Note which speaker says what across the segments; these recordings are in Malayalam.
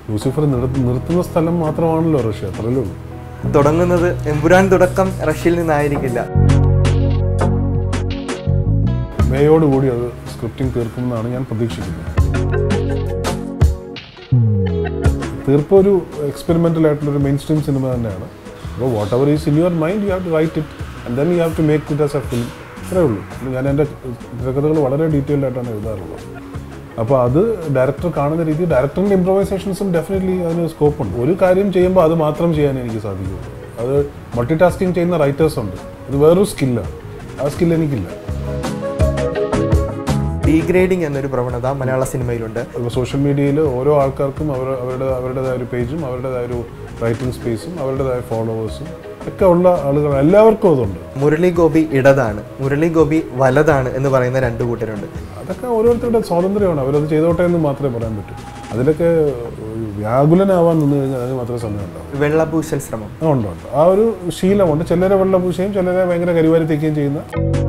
Speaker 1: ലൂസിഫർ നിർത്തുന്ന സ്ഥലം മാത്രമാണല്ലോ റഷ്യ, അത്രയല്ലേ ഉള്ളൂ.
Speaker 2: തുടങ്ങുന്നത് എമ്പുരാൻ തുടക്കം റഷ്യയിൽ നിന്നായിരിക്കില്ല.
Speaker 1: മേയോടുകൂടി അത് സ്ക്രിപ്റ്റിംഗ് തീർക്കുമെന്നാണ് ഞാൻ പ്രതീക്ഷിക്കുന്നത്. തീർപ്പ് ഒരു എക്സ്പെരിമെൻ്റൽ ആയിട്ടുള്ളൊരു മെയിൻ സ്ട്രീം സിനിമ തന്നെയാണ്. അപ്പോൾ whatever is in your mind you have to write it and then you have to make it as a film. അത്രേ ഉള്ളൂ. ഞാൻ എൻ്റെ തിരക്കഥകൾ വളരെ ഡീറ്റെയിൽഡ് ആയിട്ടാണ് എഴുതാറുള്ളത്. അപ്പോൾ അത് ഡയറക്ടർ കാണുന്ന രീതി, ഡയറക്ടറിൻ്റെ ഇംപ്രവൈസേഷൻസും ഡെഫിനറ്റ്ലി അതിന് സ്കോപ്പുണ്ട്. ഒരു കാര്യം ചെയ്യുമ്പോൾ അത് മാത്രം ചെയ്യാൻ എനിക്ക് സാധിക്കുള്ളൂ. അത് മൾട്ടി ടാസ്കിങ് ചെയ്യുന്ന റൈറ്റേഴ്സ് ഉണ്ട്, അത് വേറൊരു സ്കില്ലാണ്. ആ സ്കിൽ എനിക്കില്ല.
Speaker 2: ഡീഗ്രേഡിംഗ് എന്നൊരു പ്രവണത മലയാള സിനിമയിലുണ്ട്.
Speaker 1: സോഷ്യൽ മീഡിയയിൽ ഓരോ ആൾക്കാർക്കും അവരുടേതായ ഒരു പേജും അവരുടേതായ ഒരു റൈറ്റിംഗ് സ്പേസും അവരുടേതായ ഫോളോവേഴ്സും ഒക്കെ ഉള്ള ആളുകൾ, എല്ലാവർക്കും അതുണ്ട്.
Speaker 2: മുരളി ഗോപി ഇടതാണ്, മുരളി ഗോപി വലതാണ് എന്ന് പറയുന്ന രണ്ട് കൂട്ടരുണ്ട്.
Speaker 1: അതൊക്കെ ഓരോരുത്തരുടെ സ്വാതന്ത്ര്യമാണ്, അവരത് ചെയ്തോട്ടെ എന്ന് മാത്രമേ പറയാൻ പറ്റൂ. അതിലൊക്കെ വ്യാകുലനാവാൻ നിന്ന് കഴിഞ്ഞാൽ അതിന് മാത്രമേ സമയം ഉണ്ടാവും.
Speaker 2: വെള്ളപൂശൽ ശ്രമം
Speaker 1: ഉണ്ട്. ആ ഒരു ശീലമുണ്ട്. ചിലരെ വെള്ളപൂശയും ചിലരെ ഭയങ്കര കരിവാരി തേക്കുകയും ചെയ്യുന്ന.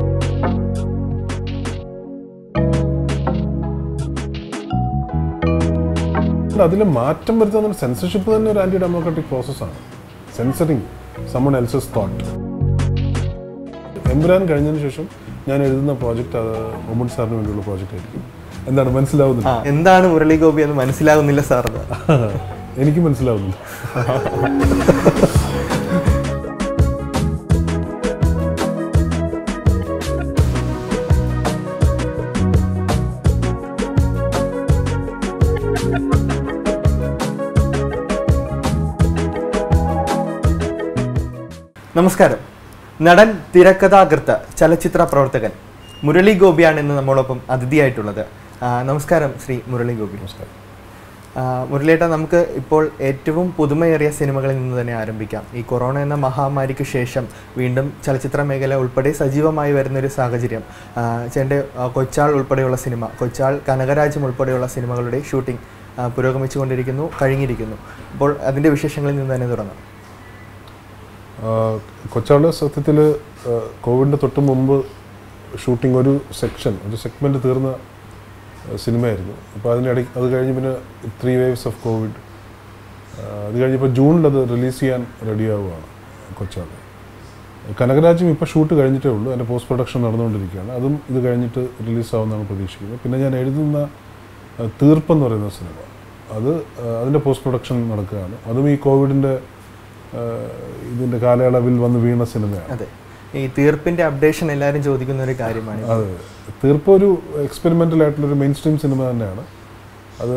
Speaker 1: അതിൽ മാറ്റം വരുത്തുന്ന സെൻസർഷിപ്പ് തന്നെ ഒരു ആൻറ്റി ഡെമോക്രാറ്റിക് പ്രോസസ്സാണ്. Censoring someone else's thought. Empuraan കഴിഞ്ഞതിന് ശേഷം ഞാൻ എഴുതുന്ന പ്രോജക്റ്റ് അത് മൊഹമ്മദ് സാറിന് വേണ്ടിയുള്ള പ്രോജക്റ്റ് ആയിരിക്കും. എന്താണ് മനസ്സിലാവുന്നില്ല?
Speaker 2: എന്താണ് മുരളി ഗോപി എന്ന് മനസ്സിലാവുന്നില്ല സാറിന്?
Speaker 1: എനിക്ക് മനസ്സിലാവുന്നില്ല.
Speaker 2: നമസ്കാരം. നടൻ, തിരക്കഥാകൃത്ത്, ചലച്ചിത്ര പ്രവർത്തകൻ മുരളി ഗോപിയാണ് ഇന്ന് നമ്മളൊപ്പം അതിഥിയായിട്ടുള്ളത്. നമസ്കാരം ശ്രീ മുരളി ഗോപി.
Speaker 1: നമസ്കാരം.
Speaker 2: മുരളിയേട്ട, നമുക്ക് ഇപ്പോൾ ഏറ്റവും പുതുമയേറിയ സിനിമകളിൽ നിന്ന് തന്നെ ആരംഭിക്കാം. ഈ കൊറോണ എന്ന മഹാമാരിക്ക് ശേഷം വീണ്ടും ചലച്ചിത്ര മേഖല ഉൾപ്പെടെ സജീവമായി വരുന്നൊരു സാഹചര്യം. ചേട്ടൻ്റെ കൊച്ചാൾ ഉൾപ്പെടെയുള്ള സിനിമ, കൊച്ചാൾ കനകരാജ്യം ഉൾപ്പെടെയുള്ള സിനിമകളുടെ ഷൂട്ടിംഗ് പുരോഗമിച്ചുകൊണ്ടിരിക്കുന്നു, കഴിഞ്ഞിരിക്കുന്നു. അപ്പോൾ അതിൻ്റെ വിശേഷങ്ങളിൽ നിന്ന് തന്നെ തുടങ്ങാം.
Speaker 1: കൊച്ചാൾ സത്യത്തിൽ കോവിഡിൻ്റെ തൊട്ട് മുമ്പ് ഷൂട്ടിംഗ് ഒരു സെഗ്മെൻറ്റ് തീർന്ന സിനിമയായിരുന്നു. അപ്പോൾ അതിനിടയ്ക്ക് അത് കഴിഞ്ഞ് പിന്നെ 3 waves ഓഫ് കോവിഡ്. അത് കഴിഞ്ഞപ്പോൾ ജൂണിൽ അത് റിലീസ് ചെയ്യാൻ റെഡിയാവുകയാണ് കൊച്ചാൾ. കനകരാജ്യം ഇപ്പോൾ ഷൂട്ട് കഴിഞ്ഞിട്ടേ ഉള്ളൂ, അതിൻ്റെ പോസ്റ്റ് പ്രൊഡക്ഷൻ നടന്നുകൊണ്ടിരിക്കുകയാണ്. അതും ഇത് കഴിഞ്ഞിട്ട് റിലീസാവുമെന്നാണ് പ്രതീക്ഷിക്കുന്നത്. പിന്നെ ഞാൻ എഴുതുന്ന തീർപ്പെന്ന് പറയുന്ന സിനിമ, അതിൻ്റെ പോസ്റ്റ് പ്രൊഡക്ഷൻ നടക്കുകയാണ്. അതും ഈ കോവിഡിൻ്റെ ഇതിൻ്റെ കാലയളവിൽ വന്ന് വീണ സിനിമയാണ്.
Speaker 2: അതെ, ഈ തീർപ്പിൻ്റെ അപ്ഡേഷൻ എല്ലാവരും ചോദിക്കുന്ന ഒരു കാര്യമാണ്.
Speaker 1: അതെ, തീർപ്പ് ഒരു എക്സ്പെരിമെൻ്റൽ ആയിട്ടുള്ളൊരു മെയിൻ സ്ട്രീം സിനിമ തന്നെയാണ്. അത്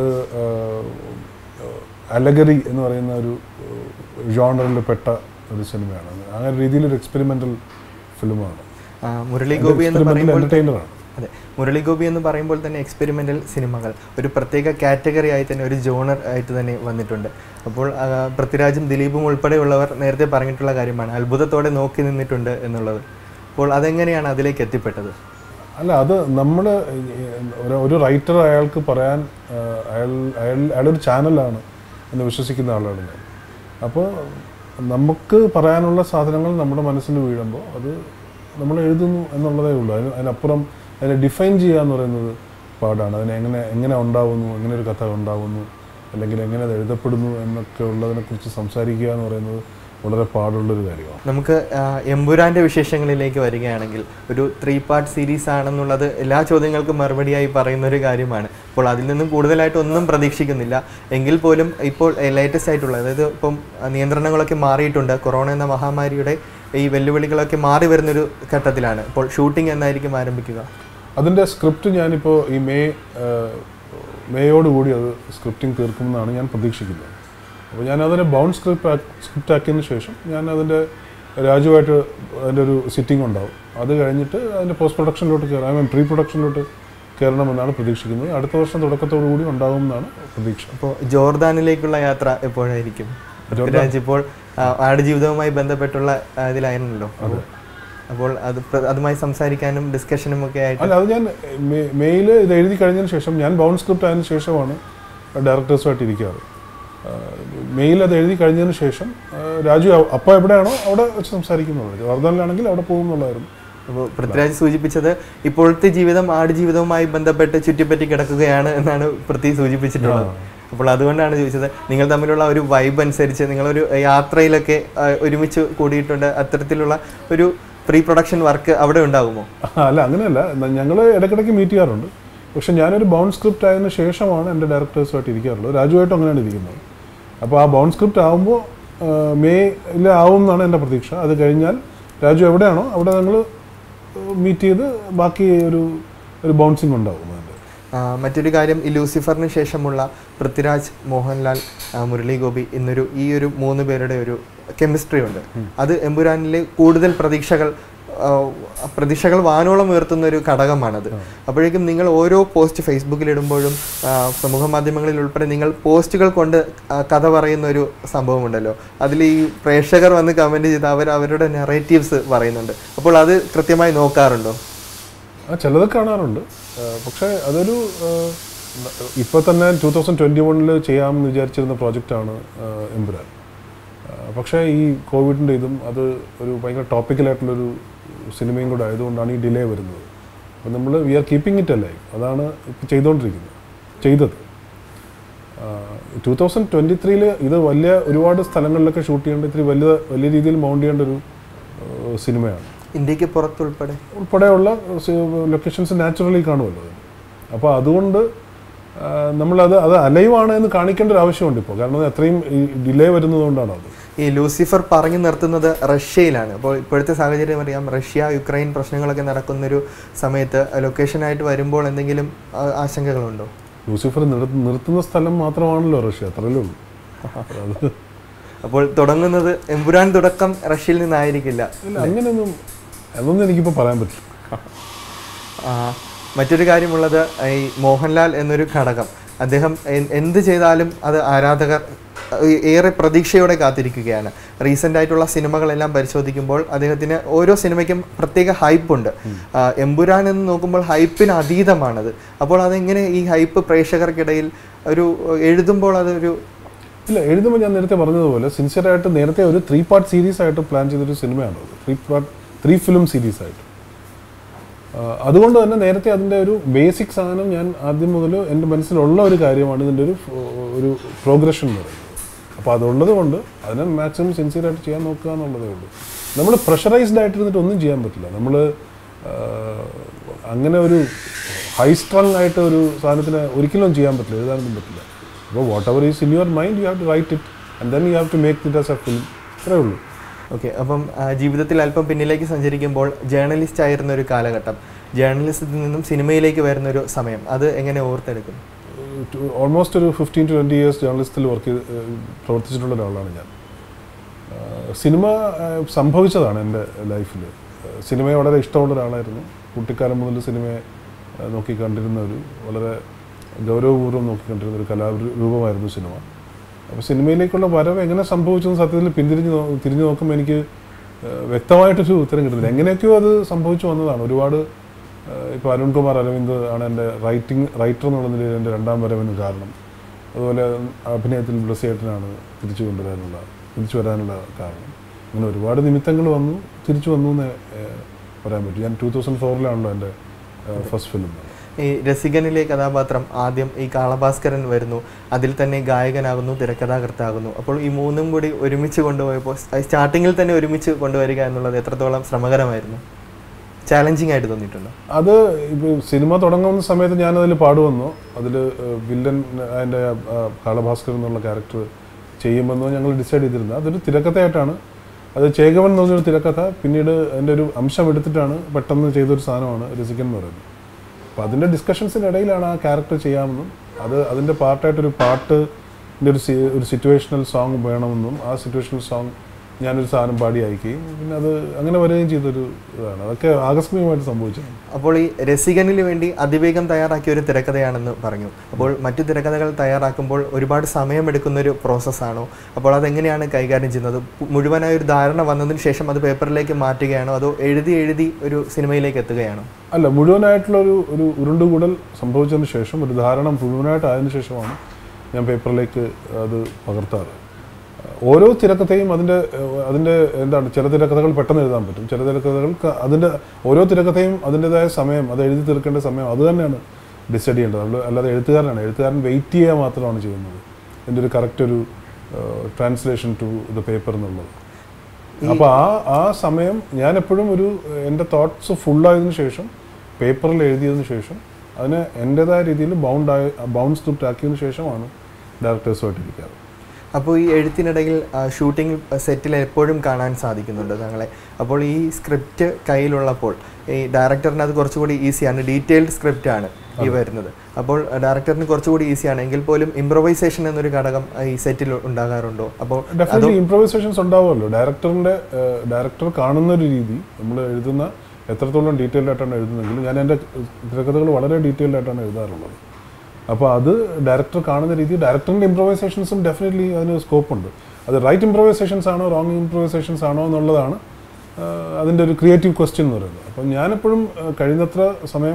Speaker 1: അലഗറി എന്ന് പറയുന്ന ഒരു ജോണറിൽ പെട്ട ഒരു സിനിമയാണ്. അങ്ങനെ രീതിയിലൊരു എക്സ്പെരിമെൻ്റൽ ഫിലിമാണ്.
Speaker 2: മുരളി ഗോപി എന്ന് പറയുമ്പോൾ
Speaker 1: എൻ്റർടൈനറാണ്.
Speaker 2: അതെ, മുരളി ഗോപി എന്ന് പറയുമ്പോൾ തന്നെ എക്സ്പെരിമെൻ്റൽ സിനിമകൾ ഒരു പ്രത്യേക കാറ്റഗറി ആയി തന്നെ, ഒരു ജോണർ ആയിട്ട് തന്നെ വന്നിട്ടുണ്ട്. അപ്പോൾ പൃഥ്വിരാജും ദിലീപും ഉൾപ്പെടെയുള്ളവർ നേരത്തെ പറഞ്ഞിട്ടുള്ള കാര്യമാണ്, അത്ഭുതത്തോടെ നോക്കി നിന്നിട്ടുണ്ട് എന്നുള്ളത്. അപ്പോൾ അതെങ്ങനെയാണ് അതിലേക്ക് എത്തിപ്പെട്ടത്?
Speaker 1: അല്ല, അത് നമ്മൾ ഒരു റൈറ്റർ അയാൾക്ക് പറയാൻ അയാളൊരു ചാനലാണ് എന്ന് വിശ്വസിക്കുന്ന ആളാണ് ഞാൻ. അപ്പോൾ നമുക്ക് പറയാനുള്ള സാധനങ്ങൾ നമ്മുടെ മനസ്സിൽ വീഴുമ്പോൾ അത് നമ്മൾ എഴുതുന്നു എന്നുള്ളതേ ഉള്ളൂ. അതിനപ്പുറം അതിനെ ഡിഫൈൻ ചെയ്യുക എന്ന് പറയുന്നത് പാടാണ്. എങ്ങനെ ഉണ്ടാവുന്നു, എങ്ങനെ ഒരു കഥ ഉണ്ടാവുന്നു, അല്ലെങ്കിൽ എങ്ങനെ അത് എഴുതപ്പെടുന്നു എന്നൊക്കെ ഉള്ളതിനെക്കുറിച്ച് സംസാരിക്കുക എന്ന് പറയുന്നത് വളരെ പാടുള്ളൊരു കാര്യമാണ്.
Speaker 2: നമുക്ക് എമ്പുരാൻ്റെ വിശേഷങ്ങളിലേക്ക് വരികയാണെങ്കിൽ ഒരു 3 part സീരീസ് ആണെന്നുള്ളത് എല്ലാ ചോദ്യങ്ങൾക്കും മറുപടിയായി പറയുന്ന ഒരു കാര്യമാണ്. അപ്പോൾ അതിൽ നിന്നും കൂടുതലായിട്ട് ഒന്നും പ്രതീക്ഷിക്കുന്നില്ല. എങ്കിൽ പോലും ഇപ്പോൾ ലേറ്റസ്റ്റ് ആയിട്ടുള്ള, അതായത് ഇപ്പം നിയന്ത്രണങ്ങളൊക്കെ മാറിയിട്ടുണ്ട്, കൊറോണ എന്ന മഹാമാരിയുടെ ഈ വെല്ലുവിളികളൊക്കെ മാറി വരുന്നൊരു ഘട്ടത്തിലാണ്. ഇപ്പോൾ ഷൂട്ടിംഗ് എന്നായിരിക്കും ആരംഭിക്കുക?
Speaker 1: അതിൻ്റെ സ്ക്രിപ്റ്റ് ഞാനിപ്പോൾ ഈ മേയോടുകൂടി അത് സ്ക്രിപ്റ്റിംഗ് തീർക്കുമെന്നാണ് ഞാൻ പ്രതീക്ഷിക്കുന്നത്. അപ്പോൾ ഞാനതിനെ ബൗണ്ട് സ്ക്രിപ്റ്റ് ആക്കിയതിന് ശേഷം ഞാൻ അതിൻ്റെ രാജുവായിട്ട് അതിൻ്റെ ഒരു സിറ്റിംഗ് ഉണ്ടാവും. അത് കഴിഞ്ഞിട്ട് അതിൻ്റെ പോസ്റ്റ് പ്രൊഡക്ഷനിലോട്ട് കയറാം, പ്രീ പ്രൊഡക്ഷനിലോട്ട് കയറണമെന്നാണ് പ്രതീക്ഷിക്കുന്നത്. അടുത്ത വർഷം തുടക്കത്തോടു കൂടി ഉണ്ടാകുമെന്നാണ് പ്രതീക്ഷ.
Speaker 2: അപ്പോൾ ജോർദാനിലേക്കുള്ള യാത്ര എപ്പോഴായിരിക്കും? പൃഥ്വിരാജ് ഇപ്പോൾ ആടുജീവിതവുമായി ബന്ധപ്പെട്ടുള്ള ഇതിലായിരുന്നല്ലോ, അപ്പോൾ അതുമായി സംസാരിക്കാനും ഡിസ്കഷനും ഒക്കെ ആയിട്ട്.
Speaker 1: അല്ല, അത് ഞാൻ മെയിൽ ഇത് എഴുതി കഴിഞ്ഞതിന് ശേഷം, ഞാൻ ബൗണ്ട് സ്ക്രിപ്റ്റ് ആയതിനു ശേഷമാണ് ഡയറക്ടേഴ്സുമായിട്ട് ഇരിക്കാറ്. മെയിൽ അത് എഴുതി കഴിഞ്ഞതിന് ശേഷം രാജു അപ്പോൾ എവിടെയാണോ അവിടെ വെച്ച് സംസാരിക്കുന്നുള്ളൂ. ജോർദാനിലാണെങ്കിൽ അവിടെ പോകും എന്നുള്ളതായിരുന്നു.
Speaker 2: അപ്പോൾ പൃഥ്വിരാജ് സൂചിപ്പിച്ചത് ഇപ്പോഴത്തെ ജീവിതം ആടുജീവിതവുമായി ബന്ധപ്പെട്ട് ചുറ്റിപ്പറ്റി കിടക്കുകയാണ് എന്നാണ് പൃഥ്വി സൂചിപ്പിച്ചിട്ടുള്ളത്. അപ്പോൾ അതുകൊണ്ടാണ് ചോദിച്ചത്, നിങ്ങൾ തമ്മിലുള്ള ഒരു വൈബ് അനുസരിച്ച് നിങ്ങളൊരു യാത്രയിലൊക്കെ ഒരുമിച്ച് കൂടിയിട്ടുണ്ട്, അത്തരത്തിലുള്ള ഒരു പ്രീ പ്രൊഡക്ഷൻ വർക്ക് അവിടെ ഉണ്ടാകുമോ?
Speaker 1: അല്ല, അങ്ങനെയല്ല, ഞങ്ങൾ ഇടയ്ക്കിടയ്ക്ക് മീറ്റ് ചെയ്യാറുണ്ട്. പക്ഷെ ഞാനൊരു ബൗണ്ട് സ്ക്രിപ്റ്റ് ആയതിനു ശേഷമാണ് എൻ്റെ ഡയറക്ടേഴ്സുമായിട്ട് ഇരിക്കാറുള്ളത്. രാജുവായിട്ടും അങ്ങനെയാണ് ഇരിക്കുന്നത്. അപ്പോൾ ആ ബൗണ്ട് സ്ക്രിപ്റ്റ് ആകുമ്പോൾ മെയ്യിൽ ആവും എന്നാണ് എൻ്റെ പ്രതീക്ഷ. അത് കഴിഞ്ഞാൽ രാജു എവിടെയാണോ അവിടെ ഞങ്ങൾ മീറ്റ് ചെയ്ത് ബാക്കി ഒരു ബൗൺസിങ് ഉണ്ടാവും.
Speaker 2: മറ്റൊരു കാര്യം, ഈ ലൂസിഫറിന് ശേഷമുള്ള പൃഥ്വിരാജ്, മോഹൻലാൽ, മുരളി ഗോപി ഈ ഒരു 3 പേരുടെ ഒരു കെമിസ്ട്രി ഉണ്ട്. അത് എമ്പുരാനിലെ കൂടുതൽ പ്രതീക്ഷകൾ വാനോളം ഉയർത്തുന്ന ഒരു ഘടകമാണത്. അപ്പോഴേക്കും നിങ്ങൾ ഓരോ പോസ്റ്റ് ഫേസ്ബുക്കിൽ ഇടുമ്പോഴും സമൂഹ മാധ്യമങ്ങളിൽ ഉൾപ്പെടെ നിങ്ങൾ പോസ്റ്റുകൾ കൊണ്ട് കഥ പറയുന്ന ഒരു സംഭവമുണ്ടല്ലോ, അതിൽ ഈ പ്രേക്ഷകർ വന്ന് കമൻറ്റ് ചെയ്ത് അവരുടെ നെറേറ്റീവ്സ് പറയുന്നുണ്ട്. അപ്പോൾ അത് കൃത്യമായി നോക്കാറുണ്ടോ?
Speaker 1: ചിലത് കാണാറുണ്ട്. പക്ഷേ അതൊരു ഇപ്പോൾ തന്നെ 2021 ചെയ്യാമെന്ന് വിചാരിച്ചിരുന്ന പ്രോജക്റ്റാണ് എമ്പുരാൻ. പക്ഷേ ഈ കോവിഡിൻ്റെ ഇതും അത് ഒരു ഭയങ്കര ടോപ്പിക്കലായിട്ടുള്ളൊരു സിനിമയും കൂടെ ആയതുകൊണ്ടാണ് ഈ ഡിലേ വരുന്നത്. അപ്പോൾ നമ്മൾ we are keeping it alive. അതാണ് ഇപ്പോൾ ചെയ്തത്. 2023 ഇത് ഒരുപാട് സ്ഥലങ്ങളിലൊക്കെ ഷൂട്ട് ചെയ്യേണ്ട, ഇത്തിരി വലിയ രീതിയിൽ മൗണ്ട് ചെയ്യേണ്ട ഒരു സിനിമയാണ്.
Speaker 2: ഇന്ത്യക്ക്
Speaker 1: ഉൾപ്പെടെയുള്ള ലൊക്കേഷൻസ് നാച്ചുറലി കാണുമല്ലോ. അപ്പോൾ അതുകൊണ്ട് നമ്മളത് അലൈവാണ് എന്ന് കാണിക്കേണ്ട ഒരു ആവശ്യമുണ്ട് ഇപ്പോൾ. കാരണം അത്രയും ഡിലേ വരുന്നതുകൊണ്ടാണ് അത്.
Speaker 2: ഈ ലൂസിഫർ പറഞ്ഞു നിർത്തുന്നത് റഷ്യയിലാണ്. അപ്പോൾ ഇപ്പോഴത്തെ സാഹചര്യം അറിയാം, റഷ്യ യുക്രൈൻ പ്രശ്നങ്ങളൊക്കെ നടക്കുന്നൊരു സമയത്ത് ലൊക്കേഷനായിട്ട് വരുമ്പോൾ എന്തെങ്കിലും ആശങ്കകളുണ്ടോ?
Speaker 1: ലൂസിഫർ നിർത്തുന്ന സ്ഥലം മാത്രമാണല്ലോ റഷ്യ, അത്രയല്ലേ ഉള്ളൂ.
Speaker 2: അപ്പോൾ തുടങ്ങുന്നത് എമ്പുരാൻ തുടക്കം റഷ്യയിൽ നിന്നായിരിക്കില്ല.
Speaker 1: അതൊന്നും എനിക്കിപ്പോൾ പറയാൻ പറ്റില്ല.
Speaker 2: മറ്റൊരു കാര്യമുള്ളത്, ഈ മോഹൻലാൽ എന്നൊരു ഘടകം, അദ്ദേഹം എന്ത് ചെയ്താലും അത് ആരാധകർ ഏറെ പ്രതീക്ഷയോടെ കാത്തിരിക്കുകയാണ്. റീസെൻ്റ് ആയിട്ടുള്ള സിനിമകളെല്ലാം പരിശോധിക്കുമ്പോൾ അദ്ദേഹത്തിന് ഓരോ സിനിമയ്ക്കും പ്രത്യേക ഹൈപ്പുണ്ട്. എമ്പുരാൻ എന്ന് നോക്കുമ്പോൾ ഹൈപ്പിന് അതീതമാണത്. അപ്പോൾ അതെങ്ങനെ ഈ ഹൈപ്പ് പ്രേക്ഷകർക്കിടയിൽ എഴുതുമ്പോൾ
Speaker 1: എഴുതുമ്പോൾ ഞാൻ നേരത്തെ പറഞ്ഞതുപോലെ സിൻസിയറായിട്ട് നേരത്തെ ഒരു 3 പാർട്ട് സീരീസ് ആയിട്ട് പ്ലാൻ ചെയ്തൊരു സിനിമയാണ് അത്. 3 ഫിലിം സീരീസ് ആയിട്ട്. അതുകൊണ്ട് തന്നെ നേരത്തെ അതിൻ്റെ ഒരു ബേസിക് സാധനം ഞാൻ ആദ്യം മുതൽ എൻ്റെ മനസ്സിലുള്ള ഒരു കാര്യമാണ് ഇതിൻ്റെ ഒരു പ്രോഗ്രഷൻ എന്ന് പറയുന്നത്. അപ്പോൾ അതുള്ളത് കൊണ്ട് അതിനെ മാക്സിമം സിൻസിയറായിട്ട് ചെയ്യാൻ നോക്കുക എന്നുള്ളതേ ഉള്ളൂ. നമ്മൾ പ്രഷറൈസ്ഡ് ആയിട്ടിരുന്നിട്ട് ഒന്നും ചെയ്യാൻ പറ്റില്ല. നമ്മൾ അങ്ങനെ ഒരു ഹൈ സ്ട്രങ് ആയിട്ട് ഒരു സാധനത്തിന് ഒരിക്കലും ചെയ്യാൻ പറ്റില്ല, എഴുതാനൊന്നും പറ്റില്ല. അപ്പോൾ whatever is in your mind you have to write it and then you have to make it as a film. അത്രേ ഉള്ളൂ.
Speaker 2: ഓക്കെ. അപ്പം ജീവിതത്തിൽ അല്പം പിന്നിലേക്ക് സഞ്ചരിക്കുമ്പോൾ ജേർണലിസ്റ്റ് ആയിരുന്ന ഒരു കാലഘട്ടം, ജേർണലിസത്തിൽ നിന്നും സിനിമയിലേക്ക് വരുന്നൊരു സമയം, അത് എങ്ങനെ ഓർത്തെടുക്കും?
Speaker 1: ഓൾമോസ്റ്റ് ഒരു 15 to 20 years ജേർണലിസ്റ്റിൽ പ്രവർത്തിച്ചിട്ടുള്ള ഒരാളാണ് ഞാൻ. സിനിമ സംഭവിച്ചതാണ് എൻ്റെ ലൈഫിൽ. സിനിമയെ വളരെ ഇഷ്ടമുള്ള ഒരാളായിരുന്നു. കുട്ടിക്കാലം മുതൽ സിനിമയെ നോക്കിക്കണ്ടിരുന്ന വളരെ ഗൗരവപൂർവ്വം നോക്കിക്കണ്ടിരുന്ന ഒരു കലാരൂപമായിരുന്നു സിനിമ. അപ്പോൾ സിനിമയിലേക്കുള്ള വരവ് എങ്ങനെ സംഭവിച്ചെന്ന് സത്യത്തിൽ തിരിഞ്ഞു നോക്കുമ്പോൾ എനിക്ക് വ്യക്തമായിട്ടൊരു ഉത്തരം കിട്ടുന്നില്ല. എങ്ങനെയൊക്കെയോ അത് സംഭവിച്ചു വന്നതാണ്. ഒരുപാട് ഇപ്പോൾ അരുൺകുമാർ അരവിന്ദ് ആണ് എൻ്റെ റൈറ്റർ എന്നുള്ള നിലയിൽ എൻ്റെ 2ാം വരവിന് കാരണം. അതുപോലെ അഭിനയത്തിൽ ബ്ലസ്സിയേട്ടനാണ് തിരിച്ചു വരാനുള്ള കാരണം. അങ്ങനെ ഒരുപാട് നിമിത്തങ്ങൾ തിരിച്ചു വന്നു എന്ന് പറയാൻ പറ്റും. ഞാൻ 2004 എൻ്റെ ഫസ്റ്റ് ഫിലിം.
Speaker 2: ഈ രസികനിലെ കഥാപാത്രം ആദ്യം ഈ കാളഭാസ്കരൻ വരുന്നു, അതിൽ തന്നെ ഗായകനാകുന്നു, തിരക്കഥാകൃത്താകുന്നു. അപ്പോൾ ഈ 3ഉം കൂടി ഒരുമിച്ച് കൊണ്ടുപോയപ്പോൾ സ്റ്റാർട്ടിങ്ങിൽ തന്നെ ഒരുമിച്ച് കൊണ്ടുവരിക എന്നുള്ളത് എത്രത്തോളം ശ്രമകരമായിരുന്നു, ചാലഞ്ചിങ് ആയിട്ട് തോന്നിയിട്ടുണ്ടോ?
Speaker 1: അത് ഇപ്പോൾ സിനിമ തുടങ്ങുന്ന സമയത്ത് ഞാനതിൽ പാടുവന്നു. അതിൽ വില്ലൻ അതിൻ്റെ കാളഭാസ്കരൻ എന്നുള്ള ക്യാരക്ടർ ചെയ്യുമെന്ന് ഞങ്ങൾ ഡിസൈഡ് ചെയ്തിരുന്നത്. അതൊരു തിരക്കഥയായിട്ടാണ്. അത് ചേകവൻ എന്ന് പറഞ്ഞൊരു തിരക്കഥ പിന്നീട് എൻ്റെ ഒരു അംശം എടുത്തിട്ടാണ് പെട്ടെന്ന് ചെയ്തൊരു സാധനമാണ് രസികൻ എന്ന് പറയുന്നത്. അപ്പോൾ അതിൻ്റെ ഡിസ്കഷൻസിനിടയിലാണ് ആ ക്യാരക്ടർ ചെയ്യാമെന്നും അതിൻ്റെ പാർട്ടായിട്ടൊരു പാട്ടിൻ്റെ ഒരു സിറ്റുവേഷണൽ സോങ് വേണമെന്നും ആ സിറ്റുവേഷണൽ സോങ് ഞാനൊരു സാധനം പാടി അയക്കുകയും പിന്നെ അത് അങ്ങനെ വരികയും ചെയ്തൊരു ഇതാണ്. അതൊക്കെ ആകസ്മികമായിട്ട് സംഭവിച്ചത്.
Speaker 2: അപ്പോൾ ഈ രസികനിന് വേണ്ടി അതിവേഗം തയ്യാറാക്കിയ ഒരു തിരക്കഥയാണെന്ന് പറഞ്ഞു. അപ്പോൾ മറ്റു തിരക്കഥകൾ തയ്യാറാക്കുമ്പോൾ ഒരുപാട് സമയമെടുക്കുന്നൊരു പ്രോസസ്സാണോ? അപ്പോൾ അതെങ്ങനെയാണ് കൈകാര്യം ചെയ്യുന്നത്? മുഴുവനായ ഒരു ധാരണ വന്നതിന് ശേഷം അത് പേപ്പറിലേക്ക് മാറ്റുകയാണോ, അതോ എഴുതി ഒരു സിനിമയിലേക്ക് എത്തുകയാണോ?
Speaker 1: അല്ല, മുഴുവനായിട്ടുള്ള ഒരു ഉരുണ്ടുകൂടൽ സംഭവിച്ചതിന് ശേഷം, ഒരു ധാരണ മുഴുവനായിട്ടായതിനു ശേഷമാണ് ഞാൻ പേപ്പറിലേക്ക് അത് പകർത്താറ്. ഓരോ തിരക്കഥയും അതിൻ്റെ എന്താണ്, ചില തിരക്കഥകൾ പെട്ടെന്ന് എഴുതാൻ പറ്റും, ചില തിരക്കഥകൾക്ക് ഓരോ തിരക്കഥയും അതിൻ്റെതായ സമയം, അത് എഴുതി തീർക്കേണ്ട സമയം അത് തന്നെയാണ് ഡിസൈഡ് ചെയ്യേണ്ടത്. അല്ലാതെ എഴുത്തുകാരൻ വെയിറ്റ് ചെയ്യുക മാത്രമാണ് ചെയ്യുന്നത്, എൻ്റെ ഒരു കറക്റ്റ് ഒരു ട്രാൻസ്ലേഷൻ ടു ദ പേപ്പർ എന്നുള്ളത്. അപ്പോൾ ആ സമയം ഞാൻ എപ്പോഴും എൻ്റെ തോട്ട്സ് ഫുള്ളായതിനു ശേഷം പേപ്പറിൽ എഴുതിയതിനു ശേഷം അതിനെ എൻ്റേതായ രീതിയിൽ ബൗൺസ് തൊട്ടാക്കിയതിനു ശേഷമാണ് ഡയറക്ടേഴ്സുമായിട്ട് ഇരിക്കാറ്.
Speaker 2: അപ്പോൾ ഈ എഴുത്തിനിടയിൽ ഷൂട്ടിംഗ് സെറ്റിൽ എപ്പോഴും കാണാൻ സാധിക്കുന്നുണ്ട് താങ്കളെ. അപ്പോൾ ഈ സ്ക്രിപ്റ്റ് കയ്യിലുള്ളപ്പോൾ ഈ ഡയറക്ടറിന് അത് കുറച്ചുകൂടി ഈസിയാണ്, ഡീറ്റെയിൽഡ് സ്ക്രിപ്റ്റാണ് ഈ വരുന്നത്. അപ്പോൾ ഡയറക്ടറിന് കുറച്ചുകൂടി ഈസിയാണ്. എങ്കിൽ പോലും ഇംപ്രൊവൈസേഷൻ എന്നൊരു ഘടകം ഈ സെറ്റിൽ ഉണ്ടാകാറുണ്ടോ? അപ്പോൾ
Speaker 1: ഡെഫിനറ്റ്ലി ഇംപ്രൊവൈസേഷൻസ് ഉണ്ടാവുമല്ലോ. ഡയറക്ടർ കാണുന്ന ഒരു രീതി, നമ്മൾ എഴുതുന്ന എത്രത്തോളം ഡീറ്റെയിൽഡ് ആയിട്ടാണ് എഴുതുന്നതെങ്കിൽ, ഞാൻ എൻ്റെ തിരക്കഥകൾ വളരെ ഡീറ്റെയിൽഡ് ആയിട്ടാണ് എഴുതാറുള്ളത്. അപ്പോൾ അത് ഡയറക്ടർ കാണുന്ന രീതി, ഡയറക്ടറിൻ്റെ ഇംപ്രൊവൈസേഷൻസും ഡെഫിനറ്റ്ലി അതിന് സ്കോപ്പുണ്ട്. അത് റൈറ്റ് ഇംപ്രൊവൈസേഷൻസ് ആണോ റോങ് ഇംപ്രൊവൈസേഷൻസ് ആണോ എന്നുള്ളതാണ് അതിൻ്റെ ഒരു ക്രിയേറ്റീവ് ക്വസ്റ്റ്യൻ എന്ന് പറയുന്നത്. അപ്പം ഞാനെപ്പോഴും കഴിയുന്നത്ര സമയം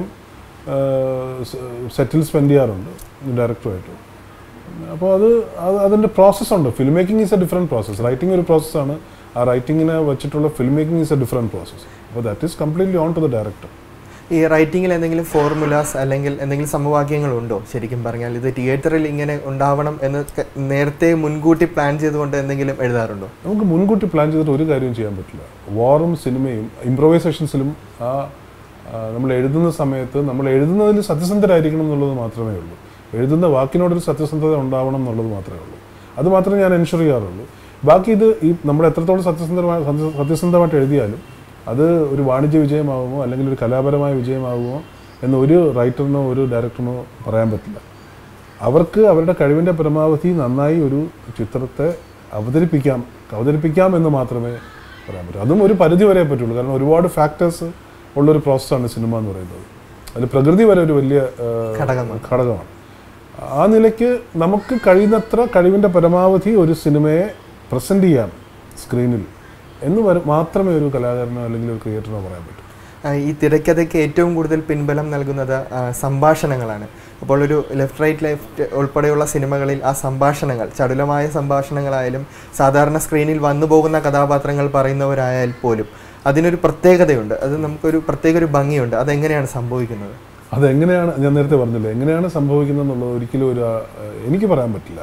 Speaker 1: സെറ്റിൽ സ്പെൻഡ് ചെയ്യാറുണ്ട് ഡയറക്ടറുമായിട്ട്. അപ്പോൾ അതിൻ്റെ പ്രോസസ്സുണ്ട്. Film making is a different process. Writing ഒരു പ്രോസസ്സാണ്, ആ റൈറ്റിങ്ങിനെ വെച്ചിട്ടുള്ള film making is a different process. അപ്പോൾ that is completely on to the director.
Speaker 2: ഈ റൈറ്റിങ്ങിൽ എന്തെങ്കിലും ഫോർമുലാസ് അല്ലെങ്കിൽ എന്തെങ്കിലും സമവാക്യങ്ങളുണ്ടോ? ശരിക്കും പറഞ്ഞാൽ ഇത് തിയേറ്ററിൽ ഇങ്ങനെ ഉണ്ടാവണം എന്ന് നേരത്തെ മുൻകൂട്ടി പ്ലാൻ ചെയ്തുകൊണ്ട് എന്തെങ്കിലും എഴുതാറുണ്ടോ?
Speaker 1: നമുക്ക് മുൻകൂട്ടി പ്ലാൻ ചെയ്തിട്ട് ഒരു കാര്യവും ചെയ്യാൻ പറ്റില്ല. വാറും സിനിമയും ഇംപ്രൊവൈസേഷൻസിലും നമ്മൾ എഴുതുന്ന സമയത്ത് നമ്മൾ എഴുതുന്നതിൽ സത്യസന്ധരായിരിക്കണം എന്നുള്ളത് മാത്രമേ ഉള്ളൂ. എഴുതുന്ന വാക്കിനോടൊരു സത്യസന്ധത ഉണ്ടാവണം എന്നുള്ളത് മാത്രമേ ഉള്ളൂ. അത് മാത്രമേ ഞാൻ എൻഷുർ ചെയ്യാറുള്ളൂ. ബാക്കി നമ്മൾ എത്രത്തോളം സത്യസന്ധമായിട്ട് എഴുതിയാലും അത് ഒരു വാണിജ്യ വിജയമാകുമോ അല്ലെങ്കിൽ ഒരു കലാപരമായ വിജയമാകുമോ എന്ന് ഒരു റൈറ്ററിനോ ഒരു ഡയറക്ടറിനോ പറയാൻ പറ്റില്ല. അവർക്ക് അവരുടെ കഴിവിൻ്റെ പരമാവധി നന്നായി ഒരു ചിത്രത്തെ അവതരിപ്പിക്കാം എന്ന് മാത്രമേ പറയാൻ പറ്റൂ. അതും ഒരു പരിധി വരെ പറ്റുള്ളൂ. കാരണം ഒരുപാട് ഫാക്ടേഴ്സ് ഉള്ളൊരു പ്രോസസ്സാണ് സിനിമ എന്ന് പറയുന്നത്. അതിൽ പ്രകൃതി വരെ ഒരു വലിയ ഘടകമാണ്. ആ നിലയ്ക്ക് നമുക്ക് കഴിയുന്നത്ര കഴിവിൻ്റെ പരമാവധി ഒരു സിനിമയെ പ്രസൻറ്റ് ചെയ്യാം സ്ക്രീനിൽ എന്ന് മാത്രമേ ഒരു കലാകാരനോ അല്ലെങ്കിൽ ഒരു ക്രിയേറ്ററിനോ പറയാൻ പറ്റൂ.
Speaker 2: ഈ തിരക്കഥയ്ക്ക് ഏറ്റവും കൂടുതൽ പിൻബലം നൽകുന്നത് സംഭാഷണങ്ങളാണ്. അപ്പോൾ ഒരു ലെഫ്റ്റ് റൈറ്റ് ഉൾപ്പെടെയുള്ള സിനിമകളിൽ ആ സംഭാഷണങ്ങൾ, ചടുലമായ സംഭാഷണങ്ങളായാലും സാധാരണ സ്ക്രീനിൽ വന്നു പോകുന്ന കഥാപാത്രങ്ങൾ പറയുന്നവരായാൽ പോലും അതിനൊരു പ്രത്യേകതയുണ്ട്. അത് നമുക്കൊരു പ്രത്യേക ഒരു ഭംഗിയുണ്ട്. അതെങ്ങനെയാണ് സംഭവിക്കുന്നത്?
Speaker 1: അതെങ്ങനെയാണ്, ഞാൻ നേരത്തെ പറഞ്ഞില്ലേ, എങ്ങനെയാണ് സംഭവിക്കുന്നത് എന്നുള്ളത് ഒരിക്കലും എനിക്ക് പറയാൻ പറ്റില്ല.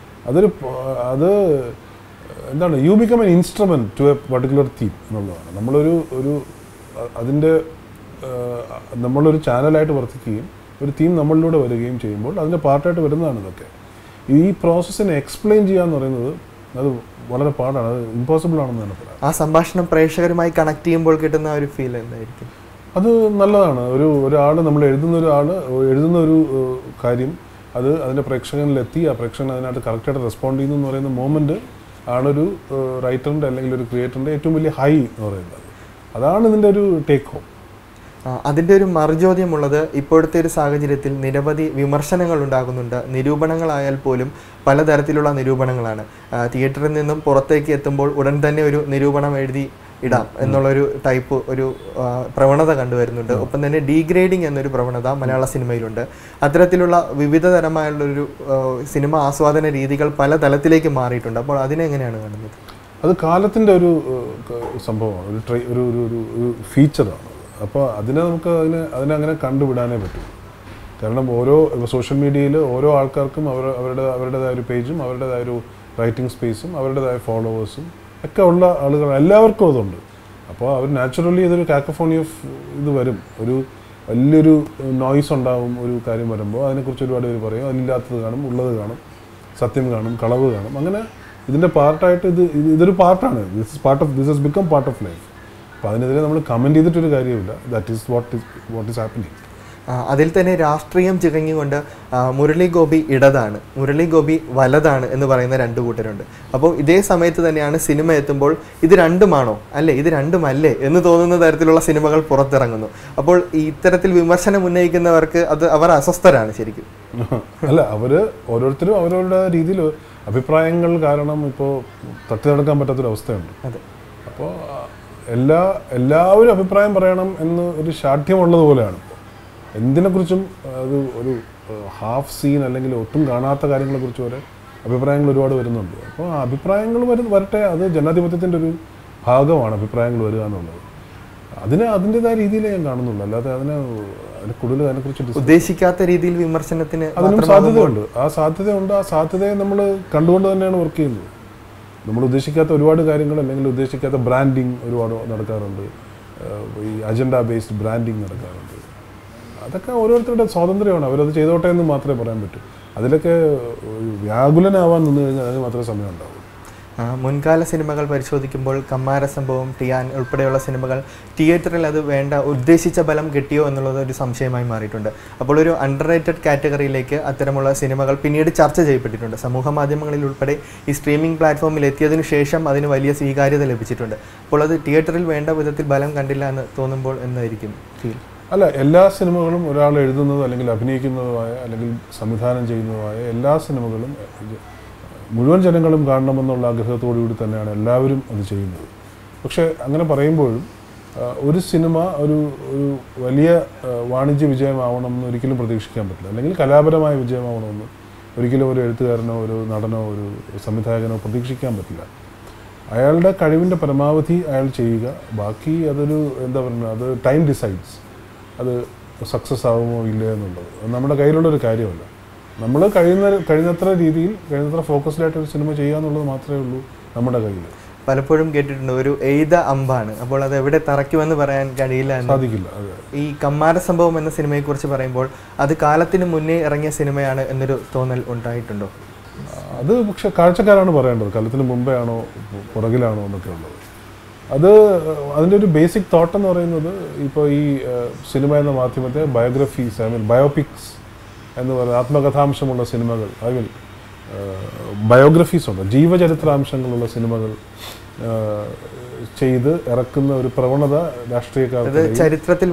Speaker 1: അത് എന്താണ്, you become an instrument to a particular theme എന്നുള്ളതാണ്. നമ്മളൊരു ചാനലായിട്ട് വർത്തിക്കുകയും ഒരു തീം നമ്മളിലൂടെ വരികയും ചെയ്യുമ്പോൾ അതിൻ്റെ പാർട്ടായിട്ട് വരുന്നതാണ് ഇതൊക്കെ. ഈ പ്രോസസ്സിനെ എക്സ്പ്ലെയിൻ ചെയ്യുക എന്ന് പറയുന്നത് അത് വളരെ പാടാണ്, അത് ഇമ്പോസിബിൾ ആണെന്ന് തന്നെ പറയാം.
Speaker 2: ആ സംഭാഷണം പ്രേക്ഷകരുമായി കണക്ട് ചെയ്യുമ്പോൾ കിട്ടുന്ന ഒരു ഫീൽ എന്തായിരിക്കും?
Speaker 1: അത് നല്ലതാണ്. ഒരാൾ നമ്മൾ എഴുതുന്ന ഒരു കാര്യം അതിൻ്റെ പ്രേക്ഷകനിലെത്തി ആ പ്രേക്ഷകൻ അതിനകത്ത് കറക്റ്റായിട്ട് റെസ്പോണ്ട് ചെയ്യുന്നു എന്ന് പറയുന്ന മോമെൻറ്റ് ആണൊരു റൈറ്ററിൻ്റെ അല്ലെങ്കിൽ ഒരു ക്രിയേറ്ററിൻ്റെ ഏറ്റവും വലിയ ഹൈ എന്ന് പറയുന്നത്. അതാണ് ഇതിൻ്റെ ഒരു ടേക്ക് ഹോം.
Speaker 2: അതിൻ്റെ ഒരു മറുചോദ്യമുള്ളത്, ഇപ്പോഴത്തെ ഒരു സാഹചര്യത്തിൽ നിരവധി വിമർശനങ്ങൾ ഉണ്ടാകുന്നുണ്ട്. നിരൂപണങ്ങളായാൽ പോലും പലതരത്തിലുള്ള നിരൂപണങ്ങളാണ്. തിയേറ്ററിൽ നിന്നും പുറത്തേക്ക് എത്തുമ്പോൾ ഉടൻ തന്നെ ഒരു നിരൂപണം എഴുതി ഇടാം എന്നുള്ളൊരു ടൈപ്പ് ഒരു പ്രവണത കണ്ടുവരുന്നുണ്ട്. ഒപ്പം തന്നെ ഡീഗ്രേഡിംഗ് എന്നൊരു പ്രവണത മലയാള സിനിമയിലുണ്ട്. അത്തരത്തിലുള്ള വിവിധ തരമായുള്ളൊരു സിനിമ ആസ്വാദന രീതികൾ പല തലത്തിലേക്ക് മാറിയിട്ടുണ്ട്. അപ്പോൾ അതിനെങ്ങനെയാണ് കാണുന്നത്?
Speaker 1: അത് കാലത്തിൻ്റെ ഒരു സംഭവമാണ്, ഒരു ഫീച്ചറാണ്. അപ്പോൾ അതിനെ അങ്ങനെ കണ്ടുവിടാനേ പറ്റൂ. കാരണം ഓരോ സോഷ്യൽ മീഡിയയിൽ ഓരോ ആൾക്കാർക്കും അവരുടേതായ ഒരു പേജും അവരുടേതായ ഒരു റൈറ്റിംഗ് സ്പേസും അവരുടേതായ ഫോളോവേഴ്സും ഒക്കെ ഉള്ള ആളുകൾ എല്ലാവർക്കും അതുണ്ട്. അപ്പോൾ അവർ നാച്ചുറലി ഇതൊരു കാക്കഫോണി ഓഫ് ഇത് വരും, ഒരു വലിയൊരു നോയ്സ് ഉണ്ടാവും. ഒരു കാര്യം വരുമ്പോൾ അതിനെക്കുറിച്ച് ഒരുപാട് പേര് പറയും, അതിലില്ലാത്തത് കാണും, ഉള്ളത് കാണും, സത്യം കാണും, കളവ് കാണും. അങ്ങനെ ഇതിൻ്റെ പാർട്ടായിട്ട് ഇതൊരു പാർട്ടാണ്. This has become part of life. അപ്പോൾ അതിനെതിരെ നമ്മൾ കമൻറ്റ് ചെയ്തിട്ടൊരു കാര്യമില്ല. That is what is happening.
Speaker 2: അതിൽ തന്നെ രാഷ്ട്രീയം ചികഞ്ഞുകൊണ്ട് മുരളി ഗോപി ഇടതാണ്, മുരളി ഗോപി വലതാണ് എന്ന് പറയുന്ന രണ്ട് കൂട്ടരുണ്ട്. അപ്പോൾ ഇതേ സമയത്ത് തന്നെയാണ് സിനിമ എത്തുമ്പോൾ ഇത് രണ്ടുമാണോ അല്ലേ, ഇത് രണ്ടുമല്ലേ എന്ന് തോന്നുന്ന തരത്തിലുള്ള സിനിമകൾ പുറത്തിറങ്ങുന്നു. അപ്പോൾ ഇത്തരത്തിൽ വിമർശനം ഉന്നയിക്കുന്നവർക്ക് അവർ അസ്വസ്ഥരാണ് ശരിക്കും.
Speaker 1: അല്ല, ഓരോരുത്തരും അവരവരുടെ രീതിയിൽ അഭിപ്രായങ്ങൾ കാരണം ഇപ്പോൾ തട്ടി നടക്കാൻ പറ്റാത്തൊരവസ്ഥയുണ്ട്.
Speaker 2: അതെ.
Speaker 1: അപ്പോൾ എല്ലാവരും അഭിപ്രായം പറയണം എന്ന് ഒരു ശാഠ്യമുള്ളത് പോലെയാണ്. എന്തിനെക്കുറിച്ചും അത് ഒരു ഹാഫ് സീൻ അല്ലെങ്കിൽ ഒട്ടും കാണാത്ത കാര്യങ്ങളെക്കുറിച്ച് വരെ അഭിപ്രായങ്ങൾ ഒരുപാട് വരുന്നുണ്ട്. അപ്പോൾ ആ അഭിപ്രായങ്ങൾ വരട്ടെ, അത് ജനാധിപത്യത്തിൻ്റെ ഒരു ഭാഗമാണ് അഭിപ്രായങ്ങൾ വരിക എന്നുള്ളത്. അതിൻ്റെതായ രീതിയിൽ ഞാൻ കാണുന്നുള്ളൂ, അല്ലാതെ അതിന് കൂടുതൽ അതിനെക്കുറിച്ച്
Speaker 2: ഉദ്ദേശിക്കാത്ത രീതിയിൽ വിമർശനത്തിന്
Speaker 1: അതിനും സാധ്യതയുണ്ട്. ആ സാധ്യതയെ നമ്മൾ കണ്ടുകൊണ്ട് തന്നെയാണ് വർക്ക് ചെയ്യുന്നത്. നമ്മൾ ഉദ്ദേശിക്കാത്ത ഒരുപാട് കാര്യങ്ങൾ, അല്ലെങ്കിൽ ഉദ്ദേശിക്കാത്ത ബ്രാൻഡിങ് ഒരുപാട് നടക്കാറുണ്ട്, ഈ അജണ്ട ബേസ്ഡ് ബ്രാൻഡിങ് നടക്കാറുണ്ട്. അതൊക്കെ ഓരോരുത്തരുടെ സ്വാതന്ത്ര്യമാണ്, അവരത് ചെയ്തോട്ടെ എന്ന് മാത്രമേ പറയാൻ പറ്റൂ. അതിലൊക്കെ വ്യാകുലനാവാൻ നിന്ന് കഴിഞ്ഞാൽ അതിന് മാത്രമേ സമയം ഉണ്ടാവൂ.
Speaker 2: മുൻകാല സിനിമകൾ പരിശോധിക്കുമ്പോൾ കമ്മാര സംഭവം, ടിയാൻ ഉൾപ്പെടെയുള്ള സിനിമകൾ തിയേറ്ററിൽ അത് വേണ്ട ഉദ്ദേശിച്ച ബലം കിട്ടിയോ എന്നുള്ളത് ഒരു സംശയമായി മാറിയിട്ടുണ്ട്. അപ്പോൾ ഒരു അണ്ടർ റേറ്റഡ് കാറ്റഗറിയിലേക്ക് അത്തരമുള്ള സിനിമകൾ പിന്നീട് ചർച്ച ചെയ്യപ്പെട്ടിട്ടുണ്ട്. സമൂഹ മാധ്യമങ്ങളിൽ ഉൾപ്പെടെ ഈ സ്ട്രീമിംഗ് പ്ലാറ്റ്ഫോമിൽ എത്തിയതിനു ശേഷം അതിന് വലിയ സ്വീകാര്യത ലഭിച്ചിട്ടുണ്ട്. അപ്പോൾ അത് തിയേറ്ററിൽ വേണ്ട വിധത്തിൽ ബലം കണ്ടില്ല എന്ന് തോന്നുമ്പോൾ എന്തായിരിക്കും ഫീൽ?
Speaker 1: അല്ല, എല്ലാ സിനിമകളും ഒരാൾ എഴുതുന്നതോ അല്ലെങ്കിൽ അഭിനയിക്കുന്നതുമായ അല്ലെങ്കിൽ സംവിധാനം ചെയ്യുന്നതുമായ എല്ലാ സിനിമകളും മുഴുവൻ ജനങ്ങളും കാണണമെന്നുള്ള ആഗ്രഹത്തോടുകൂടി തന്നെയാണ് എല്ലാവരും അത് ചെയ്യുന്നത്. പക്ഷേ അങ്ങനെ പറയുമ്പോഴും ഒരു സിനിമ ഒരു വലിയ വാണിജ്യ വിജയമാവണമെന്ന് ഒരിക്കലും പ്രതീക്ഷിക്കാൻ പറ്റില്ല, അല്ലെങ്കിൽ കലാപരമായ വിജയമാവണമെന്ന് ഒരിക്കലും ഒരു എഴുത്തുകാരനോ ഒരു നടനോ ഒരു സംവിധായകനോ പ്രതീക്ഷിക്കാൻ പറ്റില്ല. അയാളുടെ കഴിവിൻ്റെ പരമാവധി അയാൾ ചെയ്യുക, ബാക്കി അതൊരു എന്താ പറയുക, അത് ടൈം ഡിസൈഡ്സ് അത് സക്സസ് ആവുമോ ഇല്ലയോ എന്നുള്ളത്. അത് നമ്മുടെ കയ്യിലുള്ളൊരു കാര്യമല്ല. നമ്മൾ കഴിയുന്നത്ര രീതിയിൽ കഴിയുന്നത്ര ഫോക്കസ്ഡായിട്ട് ഒരു സിനിമ ചെയ്യുക എന്നുള്ളത് മാത്രമേ ഉള്ളൂ നമ്മുടെ കയ്യിൽ.
Speaker 2: പലപ്പോഴും കേട്ടിട്ടുണ്ട് ഒരു എയ്ത അമ്പാണ്, അപ്പോൾ അത് എവിടെ തറയ്ക്കുമെന്ന് പറയാൻ കഴിയില്ല,
Speaker 1: സാധിക്കില്ല.
Speaker 2: ഈ കമ്മാര സംഭവം എന്ന സിനിമയെക്കുറിച്ച് പറയുമ്പോൾ അത് കാലത്തിന് മുന്നേ ഇറങ്ങിയ സിനിമയാണ് എന്നൊരു തോന്നൽ ഉണ്ടായിട്ടുണ്ടോ?
Speaker 1: അത് പക്ഷെ കാഴ്ചക്കാരാണ് പറയേണ്ടത്, കാലത്തിന് മുമ്പേ ആണോ പുറകിലാണോ എന്നൊക്കെ ഉള്ളത്. അതിൻ്റെ ഒരു ബേസിക് തോട്ട് എന്ന് പറയുന്നത്, ഇപ്പോൾ ഈ സിനിമ എന്ന മാധ്യമത്തെ ബയോഗ്രഫീസ്, ബയോപിക്സ് എന്ന് പറയുന്ന ആത്മകഥാംശമുള്ള സിനിമകൾ, ബയോഗ്രഫീസ് ഉണ്ട്, ജീവചരിത്രാംശങ്ങളുള്ള സിനിമകൾ ചെയ്ത് ഇറക്കുന്ന ഒരു പ്രവണത രാഷ്ട്രീയക്കാർക്ക്
Speaker 2: ചരിത്രത്തിൽ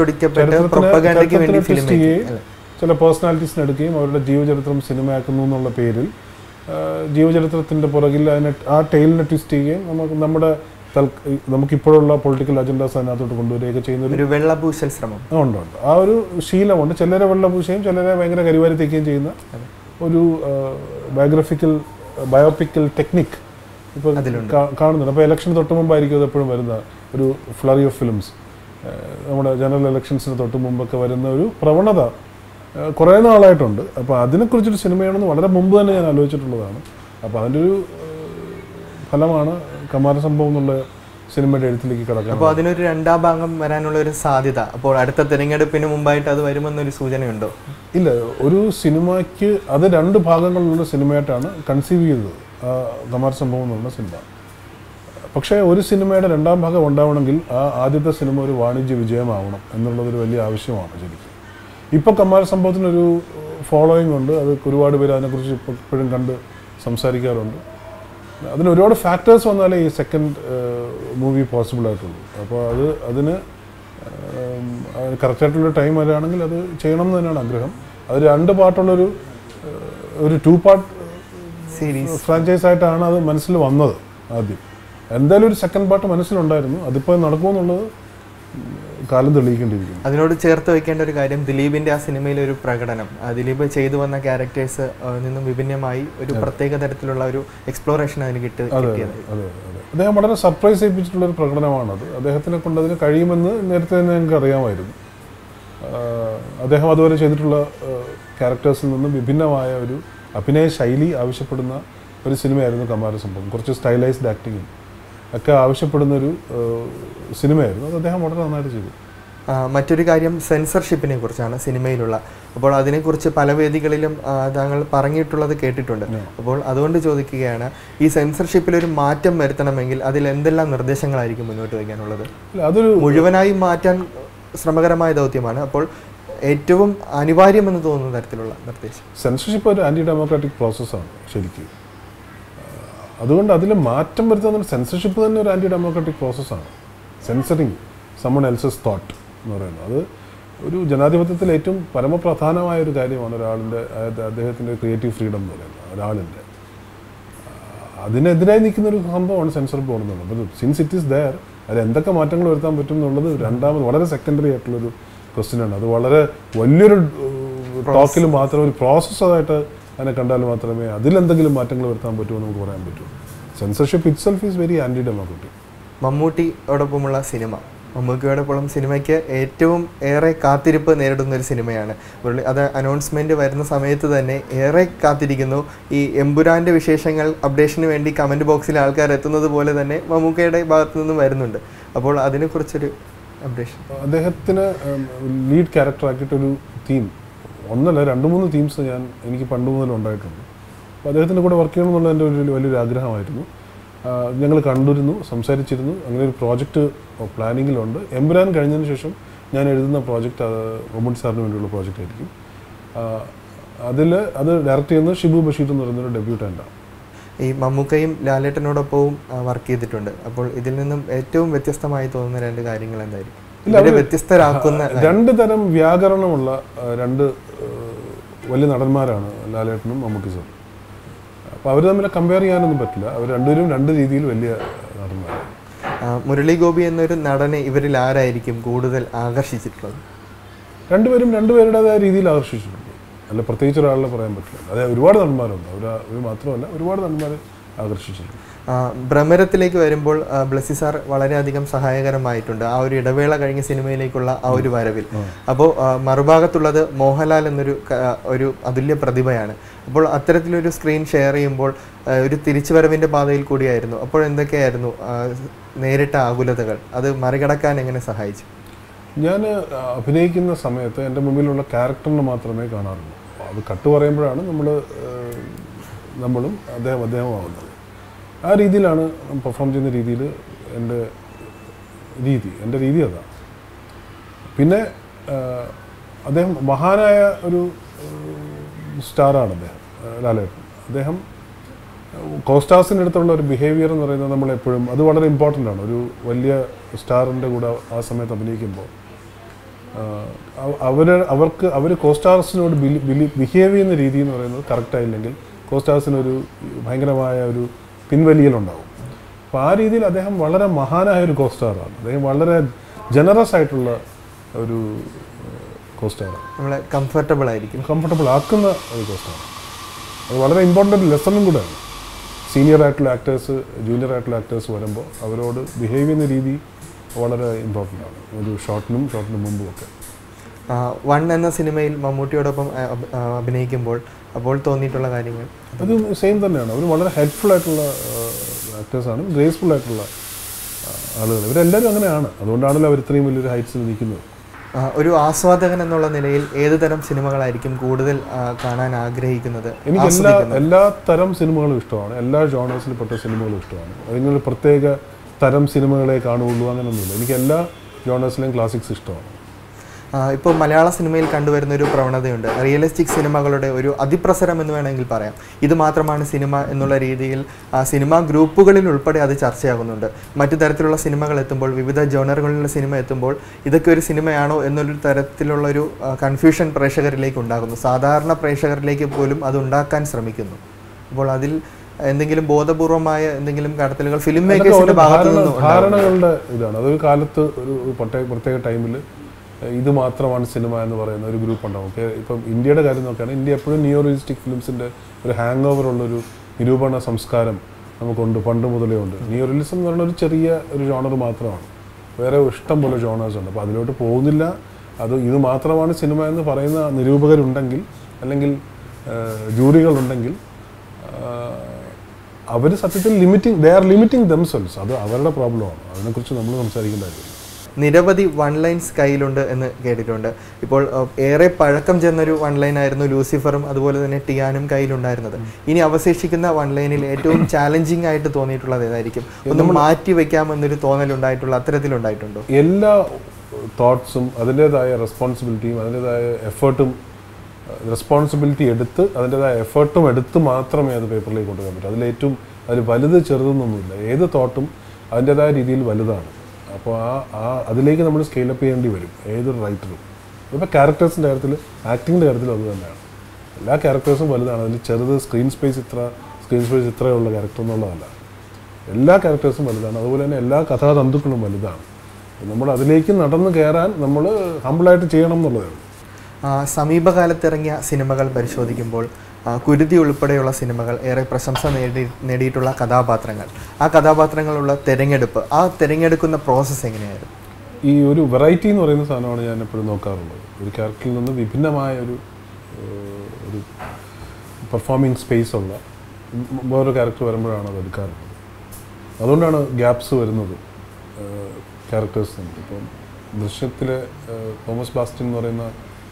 Speaker 1: ചില പേഴ്സണാലിറ്റീസിനെ എടുക്കുകയും അവരുടെ ജീവചരിത്രം സിനിമയാക്കുന്നു എന്നുള്ള പേരിൽ ജീവചരിത്രത്തിൻ്റെ പുറകിൽ ആ ടെയിലിനെ ട്വിസ്റ്റ് ചെയ്യുകയും നമുക്കിപ്പോഴുള്ള പൊളിറ്റിക്കൽ അജൻഡാസ് അതിനകത്തോട്ട് കൊണ്ടുവരികയൊക്കെ ചെയ്യുന്ന ഒരു
Speaker 2: വെള്ളപൂശൽ ശ്രമം ഉണ്ട്.
Speaker 1: ആ ഒരു ശീലമുണ്ട്. ചിലരെ വെള്ളപൂശയും ചിലരെ ഭയങ്കര കരിവാരി തേക്കുകയും ചെയ്യുന്ന ഒരു ബയോപിക്കൽ ടെക്നിക് ഇപ്പോൾ കാണുന്നുണ്ട്. അപ്പോൾ ഇലക്ഷന് തൊട്ട് മുമ്പായിരിക്കും അത് എപ്പോഴും വരുന്ന ഒരു ഫ്ലറി ഓഫ് ഫിലിംസ്. നമ്മുടെ ജനറൽ ഇലക്ഷൻസിന് തൊട്ട് മുമ്പൊക്കെ വരുന്ന ഒരു പ്രവണത കുറേ നാളായിട്ടുണ്ട്. അപ്പോൾ അതിനെക്കുറിച്ചൊരു സിനിമയാണെന്ന് വളരെ മുമ്പ് തന്നെ ഞാൻ ആലോചിച്ചിട്ടുള്ളതാണ്. അപ്പോൾ അതിൻ്റെ ഒരു ഫലമാണ് കമ്മാര സംഭവം എന്നുള്ള സിനിമയുടെ എഴുത്തിലേക്ക് കിടക്കുക.
Speaker 2: അപ്പോൾ അതിനൊരു രണ്ടാം ഭാഗം വരാനുള്ള ഒരു സാധ്യത അപ്പോൾ അടുത്ത തിരഞ്ഞെടുപ്പിന് മുമ്പായിട്ട് അത് വരുമെന്നൊരു സൂചനയുണ്ടോ?
Speaker 1: ഇല്ല, ഒരു സിനിമയ്ക്ക് അത് 2 ഭാഗങ്ങളിലുള്ള സിനിമയായിട്ടാണ് കൺസീവ് ചെയ്തത് കമ്മാര സംഭവം എന്നുള്ള സിനിമ. പക്ഷേ ഒരു സിനിമയുടെ 2ാം ഭാഗം ഉണ്ടാവണമെങ്കിൽ ആ ആദ്യത്തെ സിനിമ ഒരു വാണിജ്യ വിജയമാവണം എന്നുള്ളതൊരു വലിയ ആവശ്യമാണ് ശരിക്കും. ഇപ്പോൾ കമ്മാര സംഭവത്തിനൊരു ഫോളോയിങ് ഉണ്ട്, അത് ഒരുപാട് പേര് അതിനെക്കുറിച്ച് ഇപ്പോഴും കണ്ട് സംസാരിക്കാറുണ്ട്. അതിന് ഒരുപാട് ഫാക്ടേഴ്സ് വന്നാലേ ഈ സെക്കൻഡ് മൂവി പോസിബിൾ ആയിട്ടുള്ളൂ. അപ്പോൾ അതിന് കറക്റ്റായിട്ടുള്ള ടൈം വരികയാണെങ്കിൽ അത് ചെയ്യണം എന്ന് തന്നെയാണ് ആഗ്രഹം. അത് 2 പാർട്ടുള്ളൊരു 2 പാർട്ട് സീരീസ് ഫ്രാഞ്ചൈസ് ആയിട്ടാണ് അത് മനസ്സിൽ വന്നത് ആദ്യം. എന്തായാലും ഒരു സെക്കൻഡ് പാർട്ട് മനസ്സിലുണ്ടായിരുന്നു, അതിപ്പോൾ നടക്കുമെന്നുള്ളത് കാലം തെളിയിക്കേണ്ടിയിരിക്കുന്നു.
Speaker 2: അതിനോട് ചേർത്ത് വെക്കേണ്ട ഒരു കാര്യം, ദിലീപിൻ്റെ ആ സിനിമയിലെ ഒരു പ്രകടനം, ദിലീപ് ചെയ്തു വന്ന ക്യാരക്ടേഴ്സ് നിന്നും വിഭിന്നമായി ഒരു പ്രത്യേക തരത്തിലുള്ള ഒരു എക്സ്പ്ലോറേഷൻ അതിന് കിട്ടിയത്.
Speaker 1: അദ്ദേഹം വളരെ സർപ്രൈസ് ചെയ്യിപ്പിച്ചിട്ടുള്ളൊരു പ്രകടനമാണത്. അദ്ദേഹത്തിനെ കൊണ്ട് അതിന് കഴിയുമെന്ന് നേരത്തെ തന്നെ ഞങ്ങൾക്ക് അറിയാമായിരുന്നു. അദ്ദേഹം അതുവരെ ചെയ്തിട്ടുള്ള ക്യാരക്ടേഴ്സിൽ നിന്നും വിഭിന്നമായ ഒരു അഭിനയ ശൈലി ആവശ്യപ്പെടുന്ന ഒരു സിനിമയായിരുന്നു കമ്മാര സംഭവം. കുറച്ച് സ്റ്റൈലൈസ്ഡ് ആക്ടിങ്ങും ഒക്കെ ആവശ്യപ്പെടുന്നൊരു സിനിമയായിരുന്നു. അത് അദ്ദേഹം വളരെ നന്നായിട്ട് ചെയ്തു.
Speaker 2: മറ്റൊരു കാര്യം സെൻസർഷിപ്പിനെ കുറിച്ചാണ് സിനിമയിലുള്ള. അപ്പോൾ അതിനെക്കുറിച്ച് പല വേദികളിലും താങ്കൾ പറഞ്ഞിട്ടുള്ളത് കേട്ടിട്ടുണ്ട്. അപ്പോൾ അതുകൊണ്ട് ചോദിക്കുകയാണ്, ഈ സെൻസർഷിപ്പിലൊരു മാറ്റം വരുത്തണമെങ്കിൽ അതിൽ എന്തെല്ലാം നിർദ്ദേശങ്ങളായിരിക്കും മുന്നോട്ട് വയ്ക്കാനുള്ളത്?
Speaker 1: അതൊരു
Speaker 2: മുഴുവനായി മാറ്റാൻ ശ്രമകരമായ ദൗത്യമാണ്. അപ്പോൾ ഏറ്റവും അനിവാര്യമെന്ന് തോന്നുന്ന തരത്തിലുള്ള നിർദ്ദേശം.
Speaker 1: സെൻസർഷിപ്പ് ഒരു ആൻറ്റി ഡെമോക്രാറ്റിക് പ്രോസസ്സാണ് ശരിക്കും. അതുകൊണ്ട് അതിൽ മാറ്റം വരുത്തുന്ന സെൻസർഷിപ്പ് തന്നെ ഒരു ആൻറ്റി ഡെമോക്രാറ്റിക് പ്രോസസ്സാണ്. സെൻസറിങ് സമ്മൺ എൽസസ് തോട്ട് എന്ന് പറയുന്നത് അത് ഒരു ജനാധിപത്യത്തിൽ ഏറ്റവും പരമപ്രധാനമായ ഒരു കാര്യമാണ്. അദ്ദേഹത്തിൻ്റെ ക്രിയേറ്റീവ് ഫ്രീഡം എന്ന് പറയുന്നത് ഒരാളിൻ്റെ. അതിനെതിരായി നിൽക്കുന്നൊരു സംഭവമാണ് സെൻസർ ബോർഡ് എന്നുള്ളത്. അപ്പോൾ സിൻസ് ഇറ്റ് ഈസ് ദയർ, അതിൽ എന്തൊക്കെ മാറ്റങ്ങൾ വരുത്താൻ പറ്റും എന്നുള്ളത് രണ്ടാമത് വളരെ സെക്കൻഡറി ആയിട്ടുള്ളൊരു ക്വസ്റ്റ്യനാണ്. അത് വളരെ വലിയൊരു ടോക്കിൽ മാത്രം ഒരു പ്രോസസ്സായിട്ട് അതിനെ കണ്ടാൽ മാത്രമേ അതിലെന്തെങ്കിലും മാറ്റങ്ങൾ വരുത്താൻ പറ്റുമെന്ന് നമുക്ക് പറയാൻ പറ്റൂ. Censorship itself is very anti democratic.
Speaker 2: മമ്മൂട്ടിയോടൊപ്പമുള്ള സിനിമ മമ്മൂക്കയോടൊപ്പം സിനിമയ്ക്ക് ഏറ്റവും ഏറെ കാത്തിരിപ്പ് നേരിടുന്ന ഒരു സിനിമയാണ് മുരളി. അത് അനൗൺസ്മെൻറ്റ് വരുന്ന സമയത്ത് തന്നെ ഏറെ കാത്തിരിക്കുന്നു. ഈ എമ്പുരാൻ്റെ വിശേഷങ്ങൾ അപ്ഡേഷന് വേണ്ടി കമൻറ്റ് ബോക്സിൽ ആൾക്കാർ എത്തുന്നത് പോലെ തന്നെ മമ്മൂക്കയുടെ ഭാഗത്തു നിന്നും വരുന്നുണ്ട്. അപ്പോൾ അതിനെക്കുറിച്ചൊരു അപ്ഡേഷൻ.
Speaker 1: അദ്ദേഹത്തിന് ലീഡ് ക്യാരക്ടറാക്കിയിട്ടൊരു തീം, ഒന്നല്ല 2-3 തീംസ് എനിക്ക് പണ്ട് മുതൽ ഉണ്ടായിട്ടുണ്ട്. അപ്പോൾ അദ്ദേഹത്തിൻ്റെ കൂടെ വർക്ക് ചെയ്യണം എന്നുള്ള എൻ്റെ ഒരു വലിയൊരു ആഗ്രഹമായിരുന്നു. ഞങ്ങൾ കണ്ടിരുന്നു, സംസാരിച്ചിരുന്നു. അങ്ങനെ ഒരു പ്രോജക്റ്റ് പ്ലാനിങ്ങിലുണ്ട്. എമ്പുരാൻ കഴിഞ്ഞതിന് ശേഷം ഞാൻ എഴുതുന്ന പ്രോജക്റ്റ് മമ്മൂട്ടി സാറിന് വേണ്ടിയുള്ള പ്രോജക്റ്റ് ആയിരിക്കും. അത് ഡയറക്റ്റ് ചെയ്യുന്നത് ഷിബു ബഷീർ എന്ന് പറയുന്നൊരു ഡെബ്യൂട്ടൻ്റാണ്.
Speaker 2: ഈ മമ്മൂക്കയും ലാലേട്ടനോടൊപ്പവും വർക്ക് ചെയ്തിട്ടുണ്ട്. അപ്പോൾ ഇതിൽ നിന്നും ഏറ്റവും വ്യത്യസ്തമായി തോന്നുന്ന 2 കാര്യങ്ങൾ എന്തായിരിക്കും? വ്യത്യസ്തരാക്കുന്ന
Speaker 1: 2 തരം വ്യാകരണമുള്ള 2 വലിയ നടന്മാരാണ് ലാലേട്ടനും മമ്മൂട്ടി സാറും. അപ്പോൾ അവർ തമ്മിൽ കമ്പയർ ചെയ്യാനൊന്നും പറ്റില്ല. അവർ രണ്ടുപേരും 2 രീതിയിൽ വലിയ നടന്മാരാണ്.
Speaker 2: മുരളി ഗോപി എന്നൊരു നടനെ ഇവരിൽ ആരായിരിക്കും കൂടുതൽ ആകർഷിച്ചിട്ടുള്ളത്?
Speaker 1: രണ്ടുപേരും രണ്ടുപേരുടേതായ രീതിയിൽ ആകർഷിച്ചിട്ടുണ്ട്. അല്ല പ്രത്യേകിച്ച് ഒരാളെ പറയാൻ പറ്റില്ല. അതായത് ഒരുപാട് നടന്മാരുണ്ട്. അവർ മാത്രമല്ല, ഒരുപാട് നടന്മാരെ ആകർഷിച്ചിട്ടുണ്ട്.
Speaker 2: ഭ്രമരത്തിലേക്ക് വരുമ്പോൾ ബ്ലസ്സി സാർ വളരെയധികം സഹായകരമായിട്ടുണ്ട് ആ ഒരു ഇടവേള കഴിഞ്ഞ സിനിമയിലേക്കുള്ള ആ ഒരു വരവിൽ. അപ്പോൾ മറുഭാഗത്തുള്ളത് മോഹൻലാൽ എന്നൊരു അതുല്യ പ്രതിഭയാണ്. അപ്പോൾ അത്തരത്തിലൊരു സ്ക്രീൻ ഷെയർ ചെയ്യുമ്പോൾ ഒരു തിരിച്ചുവരവിൻ്റെ പാതയിൽ കൂടിയായിരുന്നു. അപ്പോൾ എന്തൊക്കെയായിരുന്നു നേരിട്ട ആകുലതകൾ? അത് മറികടക്കാൻ എങ്ങനെ സഹായിച്ചു?
Speaker 1: ഞാൻ അഭിനയിക്കുന്ന സമയത്ത് എൻ്റെ മുമ്പിലുള്ള ക്യാരക്ടറിനെ മാത്രമേ കാണാറുള്ളൂ. അത് കട്ട് പറയുമ്പോഴാണ് നമ്മളും അദ്ദേഹമാവുന്നത്. ആ രീതിയിലാണ് പെർഫോം ചെയ്യുന്ന രീതിയിൽ എൻ്റെ രീതി അതാണ്. പിന്നെ അദ്ദേഹം മഹാനായ ഒരു സ്റ്റാറാണ് ലാലേട്ടൻ. അദ്ദേഹം കോസ്റ്റാസിൻ്റെ അടുത്തുള്ള ഒരു ബിഹേവിയർ എന്ന് പറയുന്നത് നമ്മളെപ്പോഴും അത് വളരെ ഇമ്പോർട്ടൻ്റ് ആണ്. ഒരു വലിയ സ്റ്റാറിൻ്റെ കൂടെ ആ സമയത്ത് അഭിനയിക്കുമ്പോൾ അവർ കോസ്റ്റാർസിനോട് ബിഹേവ് ചെയ്യുന്ന രീതി എന്ന് പറയുന്നത് കറക്റ്റായില്ലെങ്കിൽ കോസ്റ്റാർസിനൊരു ഭയങ്കരമായ ഒരു പിൻവലിയലുണ്ടാവും. അപ്പോൾ ആ രീതിയിൽ അദ്ദേഹം വളരെ മഹാനായ ഒരു കോസ്റ്റാറാണ്. അദ്ദേഹം വളരെ ജനറസ് ആയിട്ടുള്ള ഒരു കോസ്റ്റാറാണ്.
Speaker 2: നമ്മളെ കംഫർട്ടബിൾ ആക്കുന്ന
Speaker 1: ഒരു കോസ്റ്റാറാണ്. അത് വളരെ ഇമ്പോർട്ടൻ്റ് ലെസണും കൂടെയാണ്. സീനിയർ ആയിട്ടുള്ള ആക്ടേഴ്സ് ജൂനിയർ ആയിട്ടുള്ള ആക്ടേഴ്സ് വരുമ്പോൾ അവരോട് ബിഹേവ് ചെയ്യുന്ന രീതി വളരെ ഇമ്പോർട്ടൻ്റ് ആണ്. ഒരു ഷോട്ടിനും മുമ്പും ഒക്കെ.
Speaker 2: 1 എന്ന സിനിമയിൽ മമ്മൂട്ടിയോടൊപ്പം അഭിനയിക്കുമ്പോൾ അപ്പോൾ തോന്നിയിട്ടുള്ള കാര്യങ്ങൾ
Speaker 1: അത് സെയിം തന്നെയാണ്. അവർ വളരെ ഹെൽപ്ഫുൾ ആയിട്ടുള്ള ആക്ടേഴ്സാണ്, ഗ്രേസ്ഫുൾ ആയിട്ടുള്ള ആളുകൾ. ഇവരെല്ലാവരും അങ്ങനെയാണ്. അതുകൊണ്ടാണല്ലോ അവർ ഇത്രയും വലിയൊരു ഹൈറ്റ്സിൽ നിൽക്കുന്നത്.
Speaker 2: ഒരു ആസ്വാദകൻ എന്നുള്ള നിലയിൽ ഏത് തരം സിനിമകളായിരിക്കും കൂടുതൽ കാണാൻ ആഗ്രഹിക്കുന്നത്?
Speaker 1: എനിക്ക് എല്ലാ തരം സിനിമകളും ഇഷ്ടമാണ്. എല്ലാ ജോണേഴ്സിൽ പെട്ട സിനിമകളും ഇഷ്ടമാണ്. അതിനൊരു പ്രത്യേക തരം സിനിമകളെ കാണുകയുള്ളൂ അങ്ങനെയൊന്നുമില്ല. എനിക്ക് എല്ലാ ജോണേഴ്സിലെയും ക്ലാസിക്സ് ഇഷ്ടമാണ്.
Speaker 2: ഇപ്പോൾ മലയാള സിനിമയിൽ കണ്ടുവരുന്ന ഒരു പ്രവണതയുണ്ട്. റിയലിസ്റ്റിക് സിനിമകളുടെ ഒരു അതിപ്രസരം എന്ന് വേണമെങ്കിൽ പറയാം. ഇത് മാത്രമാണ് സിനിമ എന്നുള്ള രീതിയിൽ സിനിമാ ഗ്രൂപ്പുകളിൽ ഉൾപ്പെടെ അത് ചർച്ചയാകുന്നുണ്ട്. മറ്റു തരത്തിലുള്ള സിനിമകൾ എത്തുമ്പോൾ, വിവിധ ജോണറുകളിലുള്ള സിനിമ എത്തുമ്പോൾ ഇതൊക്കെ ഒരു സിനിമയാണോ എന്നൊരു തരത്തിലുള്ളൊരു കൺഫ്യൂഷൻ പ്രേക്ഷകരിലേക്ക് ഉണ്ടാകുന്നു. സാധാരണ പ്രേക്ഷകരിലേക്ക് പോലും അത് ഉണ്ടാക്കാൻ ശ്രമിക്കുന്നു. അപ്പോൾ അതിൽ എന്തെങ്കിലും ബോധപൂർവമായ എന്തെങ്കിലും കടത്തലുകൾ ഫിലിം മേക്കേഴ്സിന്റെ ഭാഗത്തു നിന്ന്
Speaker 1: ധാരണകളുടെ ഇതാണ്. അതൊരു കാലത്ത് ഒരു പ്രത്യേക ടൈമിൽ ഇത് മാത്രമാണ് സിനിമ എന്ന് പറയുന്ന ഒരു ഗ്രൂപ്പ് ഉണ്ടാവും. ഇപ്പം ഇന്ത്യയുടെ കാര്യം നോക്കുകയാണെങ്കിൽ ഇന്ത്യ എപ്പോഴും നിയോ റിയലിസ്റ്റിക് ഫിലിംസിൻ്റെ ഒരു ഹാങ് ഓവർ ഉള്ളൊരു നിരൂപണ സംസ്കാരം നമുക്കുണ്ട്, പണ്ട് മുതലേ ഉണ്ട്. നിയോ റിയലിസം എന്ന് പറയുന്ന ഒരു ചെറിയ ഒരു ജോണർ മാത്രമാണ്. വേറെ ഇഷ്ടം പോലെ ജോണേഴ്സ് ഉണ്ട്. അപ്പോൾ അതിലോട്ട് പോകുന്നില്ല. ഇത് മാത്രമാണ് സിനിമ എന്ന് പറയുന്ന നിരൂപകരുണ്ടെങ്കിൽ അല്ലെങ്കിൽ ജൂറികളുണ്ടെങ്കിൽ അവർ സത്യത്തിൽ ലിമിറ്റിംഗ് ദംസെൽസ്. അത് അവരുടെ പ്രോബ്ലമാണ്. അതിനെക്കുറിച്ച് നമ്മൾ സംസാരിക്കേണ്ടതായിരിക്കും.
Speaker 2: നിരവധി 1 ലൈൻസ് കയ്യിലുണ്ട് എന്ന് കേട്ടിട്ടുണ്ട്. ഇപ്പോൾ ഏറെ പഴക്കം ചെന്നൊരു 1 ലൈനായിരുന്നു ലൂസിഫറും അതുപോലെ തന്നെ ടിയാനും കയ്യിലുണ്ടായിരുന്നത്. ഇനി അവശേഷിക്കുന്ന 1 ലൈനിൽ ഏറ്റവും ചാലഞ്ചിങ് ആയിട്ട് തോന്നിയിട്ടുള്ളത് ഏതായിരിക്കും? ഒന്ന് മാറ്റി വെക്കാമെന്നൊരു തോന്നലുണ്ടായിട്ടുള്ള അത്തരത്തിലുണ്ടായിട്ടുണ്ടോ? എല്ലാ
Speaker 1: തോട്ട്സും അതിൻ്റെതായ റെസ്പോൺസിബിലിറ്റിയും അതിൻ്റെതായ റെസ്പോൺസിബിലിറ്റി എടുത്ത് അതിൻ്റെതായ എഫേർട്ടും എടുത്ത് മാത്രമേ അത് പേപ്പറിലേക്ക് കൊണ്ടുപോകാൻ പറ്റൂ. അതിൽ വലുത് ചെറുതെന്നൊന്നുമില്ല. ഏത് തോട്ടും അതിൻ്റെതായ രീതിയിൽ വലുതാണ്. അപ്പോൾ അതിലേക്ക് നമ്മൾ സ്കെയിലപ്പ് ചെയ്യേണ്ടി വരും ഏതൊരു റൈറ്ററും. ഇപ്പോൾ ക്യാരക്ടേഴ്സിൻ്റെ കാര്യത്തിൽ, ആക്ടിങ്ങിൻ്റെ കാര്യത്തിൽ അത് തന്നെയാണ്. എല്ലാ ക്യാരക്ടേഴ്സും വലുതാണ്. അതിൽ ചെറുത് സ്ക്രീൻ സ്പേസ് ഇത്രയുള്ള ക്യാരക്ടർ എന്നുള്ളതല്ല. എല്ലാ ക്യാരക്ടേഴ്സും വലുതാണ്. അതുപോലെ തന്നെ എല്ലാ കഥാതന്തുക്കളും വലുതാണ്. നമ്മൾ അതിലേക്ക് നടന്ന് കയറാൻ നമ്മൾ ഹമ്പിളായിട്ട് ചെയ്യണം എന്നുള്ളതാണ്.
Speaker 2: സമീപകാലത്തിറങ്ങിയ സിനിമകൾ പരിശോധിക്കുമ്പോൾ കുരുതി ഉൾപ്പെടെയുള്ള സിനിമകൾ ഏറെ പ്രശംസ നേടിയിട്ടുള്ള കഥാപാത്രങ്ങൾ, ആ കഥാപാത്രങ്ങളുള്ള തിരഞ്ഞെടുക്കുന്ന പ്രോസസ്സ് എങ്ങനെയായിരുന്നു?
Speaker 1: ഈ ഒരു വെറൈറ്റി എന്ന് പറയുന്ന സാധനമാണ് ഞാൻ എപ്പോഴും നോക്കാറുള്ളത്. ഒരു ക്യാരക്ടറിൽ നിന്ന് വിഭിന്നമായ ഒരു പെർഫോമിങ് സ്പേസ് ഉള്ള വേറൊരു ക്യാരക്ടർ വരുമ്പോഴാണ് അത് എടുക്കാറുള്ളത്. അതുകൊണ്ടാണ് ഗ്യാപ്സ് വരുന്നത് ക്യാരക്ടേഴ്സ്. ഇപ്പം ദൃശ്യത്തിലെ തോമസ് ബാസ്റ്റിൻ എന്ന് പറയുന്ന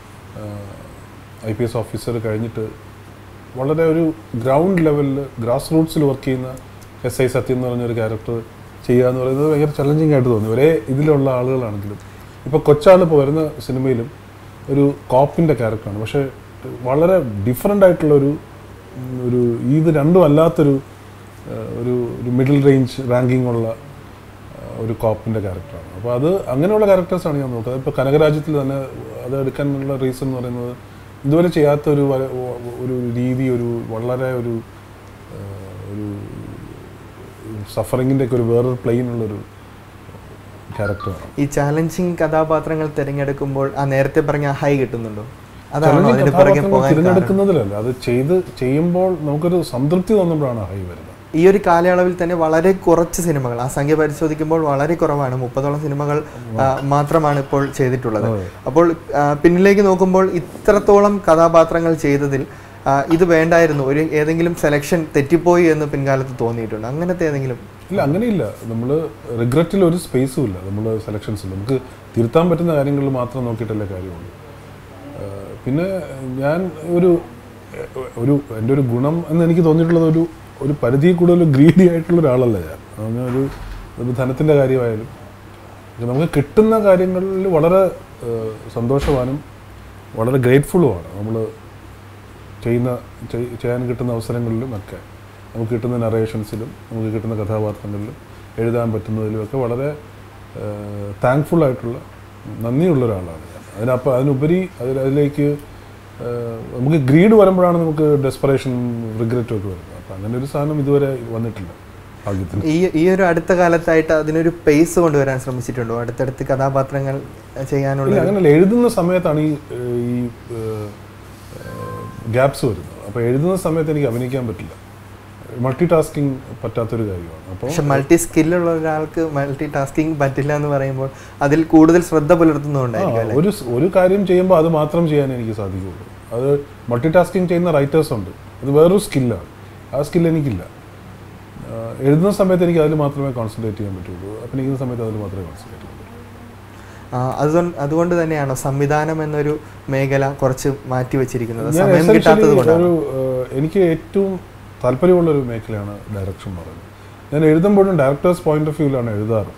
Speaker 1: IPS ഓഫീസർ കഴിഞ്ഞിട്ട് വളരെ ഒരു ഗ്രൗണ്ട് ലെവലിൽ ഗ്രാസ് റൂട്ട്സിൽ വർക്ക് ചെയ്യുന്ന SI സത്യം എന്ന് പറഞ്ഞൊരു ക്യാരക്ടർ ചെയ്യുക എന്ന് പറയുന്നത് ഭയങ്കര ചലഞ്ചിങ് ആയിട്ട് തോന്നി. ഒരേ ഇതിലുള്ള ആളുകളാണെങ്കിലും ഇപ്പോൾ കൊച്ചാൾ ഇപ്പോൾ വരുന്ന സിനിമയിലും ഒരു കോപ്പിൻ്റെ ക്യാരക്ടറാണ്, പക്ഷേ വളരെ ഡിഫറെൻ്റ് ആയിട്ടുള്ളൊരു ഇത് രണ്ടും അല്ലാത്തൊരു ഒരു മിഡിൽ റേഞ്ച് റാങ്കിങ് ഉള്ള ഒരു കോപ്പിൻ്റെ ക്യാരക്ടറാണ്. അപ്പോൾ അത് അങ്ങനെയുള്ള ക്യാരക്ടേഴ്സാണ് ഞാൻ നോക്കുന്നത്. ഇപ്പോൾ കനകരാജ്യത്തിൽ തന്നെ അത് എടുക്കാനുള്ള റീസൺ എന്ന് പറയുന്നത് ഇതുവരെ ചെയ്യാത്ത ഒരു രീതി, വളരെ ഒരു സഫറിങ്ങിൻ്റെ ഒക്കെ ഒരു വേറൊരു പ്ലെയിനുള്ളൊരു ക്യാരക്ടറാണ്.
Speaker 2: ഈ ചാലഞ്ചിങ് കഥാപാത്രങ്ങൾ തിരഞ്ഞെടുക്കുമ്പോൾ ആ നേരത്തെ പറഞ്ഞ ഹൈ കിട്ടുന്നുണ്ടോ?
Speaker 1: തിരഞ്ഞെടുക്കുന്നതിലല്ല, അത് ചെയ്യുമ്പോൾ നമുക്കൊരു സംതൃപ്തി തോന്നുമ്പോഴാണ് ഹൈ വരുന്നത്.
Speaker 2: ഈ ഒരു കാലയളവിൽ തന്നെ വളരെ കുറച്ച് സിനിമകൾ, ആ സംഖ്യ പരിശോധിക്കുമ്പോൾ വളരെ കുറവാണ്, 30ഓളം സിനിമകൾ മാത്രമാണ് ഇപ്പോൾ ചെയ്തിട്ടുള്ളത്. അപ്പോൾ പിന്നിലേക്ക് നോക്കുമ്പോൾ ഇത്രത്തോളം കഥാപാത്രങ്ങൾ ചെയ്തതിൽ ഇത് വേണ്ടായിരുന്നു, ഏതെങ്കിലും സെലക്ഷൻ തെറ്റിപ്പോയി എന്ന് പിൻകാലത്ത് തോന്നിയിട്ടുണ്ട്? അങ്ങനത്തെ ഏതെങ്കിലും?
Speaker 1: ഇല്ല, അങ്ങനെയില്ല. നമ്മൾ റിഗ്രറ്റിൽ ഒരു സ്പേസും ഇല്ല. നമ്മൾ സെലക്ഷൻസിൽ നമുക്ക് തിരുത്താൻ പറ്റുന്ന കാര്യങ്ങളിൽ മാത്രം നോക്കിയിട്ടല്ലേ കാര്യമുള്ളൂ. പിന്നെ ഞാൻ എൻ്റെ ഒരു ഗുണം എന്ന് എനിക്ക് തോന്നിയിട്ടുള്ളത് ഒരു പരിധിയിൽ കൂടുതൽ ഗ്രീഡി ആയിട്ടുള്ള ഒരാളല്ല ഞാൻ. ഒരു ധനത്തിൻ്റെ കാര്യമായാലും നമുക്ക് കിട്ടുന്ന കാര്യങ്ങളിൽ വളരെ സന്തോഷവാനും വളരെ ഗ്രേറ്റ്ഫുള്ളുമാണ്. നമ്മൾ ചെയ്യാൻ കിട്ടുന്ന അവസരങ്ങളിലും ഒക്കെ, നമുക്ക് കിട്ടുന്ന നറേഷൻസിലും നമുക്ക് കിട്ടുന്ന കഥാപാത്രങ്ങളിലും എഴുതാൻ പറ്റുന്നതിലും ഒക്കെ വളരെ താങ്ക്ഫുള്ളായിട്ടുള്ള നന്ദിയുള്ള ഒരാളാണ് ഞാൻ. അതിനുപരി അതിലേക്ക് നമുക്ക് ഗ്രീഡ് വരുമ്പോഴാണ് നമുക്ക് ഡെസ്പറേഷൻ റിഗ്രറ്റും ഒക്കെ വരുന്നത്. അപ്പം അങ്ങനെ ഒരു സാധനം ഇതുവരെ വന്നിട്ടില്ല ഭാഗ്യത്തിന്.
Speaker 2: ഈ ഒരു അടുത്ത കാലത്തായിട്ട് അതിനൊരു പേസ് കൊണ്ടുവരാൻ ശ്രമിച്ചിട്ടുണ്ടോ? അടുത്തടുത്ത് കഥാപാത്രങ്ങൾ ചെയ്യാനുള്ള?
Speaker 1: അങ്ങനെയല്ല, എഴുതുന്ന സമയത്താണ് ഈ ഗ്യാപ്സ് വരുന്നത്. അപ്പോൾ എഴുതുന്ന സമയത്ത് എനിക്ക് അഭിനയിക്കാൻ പറ്റില്ല. മൾട്ടി ടാസ്കിങ് പറ്റാത്തൊരു കാര്യമാണ്.
Speaker 2: പക്ഷെ മൾട്ടി സ്കില്ലുള്ള ഒരാൾക്ക് മൾട്ടി ടാസ്കിങ് പറ്റില്ല എന്ന് പറയുമ്പോൾ അതിൽ കൂടുതൽ ശ്രദ്ധ പുലർത്തുന്നതുകൊണ്ടായിരിക്കും.
Speaker 1: ഒരു കാര്യം ചെയ്യുമ്പോൾ അത് മാത്രം ചെയ്യാൻ എനിക്ക് സാധിക്കുകയുള്ളൂ. അത് മൾട്ടി ടാസ്കിങ് ചെയ്യുന്ന റൈറ്റേഴ്സ് ഉണ്ട്, അത് വേറൊരു സ്കില്ലാണ്. ആ സ്കിൽ എനിക്കില്ല. എഴുതുന്ന സമയത്ത് എനിക്ക് അതിൽ മാത്രമേ കോൺസെൻട്രേറ്റ് ചെയ്യാൻ പറ്റുള്ളൂ, അഭിനയിക്കുന്ന സമയത്ത് അതിൽ മാത്രമേ കോൺസെൻട്രേറ്റ് ചെയ്യാൻ പറ്റുള്ളൂ.
Speaker 2: അതുകൊണ്ട് തന്നെയാണോ സംവിധാനം എന്നൊരു മേഖല കുറച്ച് മാറ്റി വെച്ചിരിക്കുന്നത്?
Speaker 1: എനിക്ക് ഏറ്റവും താല്പര്യമുള്ളൊരു മേഖലയാണ് ഡയറക്ഷൻ എന്ന് പറയുന്നത്. ഞാൻ എഴുതുമ്പോഴും ഡയറക്ടേഴ്സ് പോയിന്റ് ഓഫ് വ്യൂവിലാണ് എഴുതാറ്.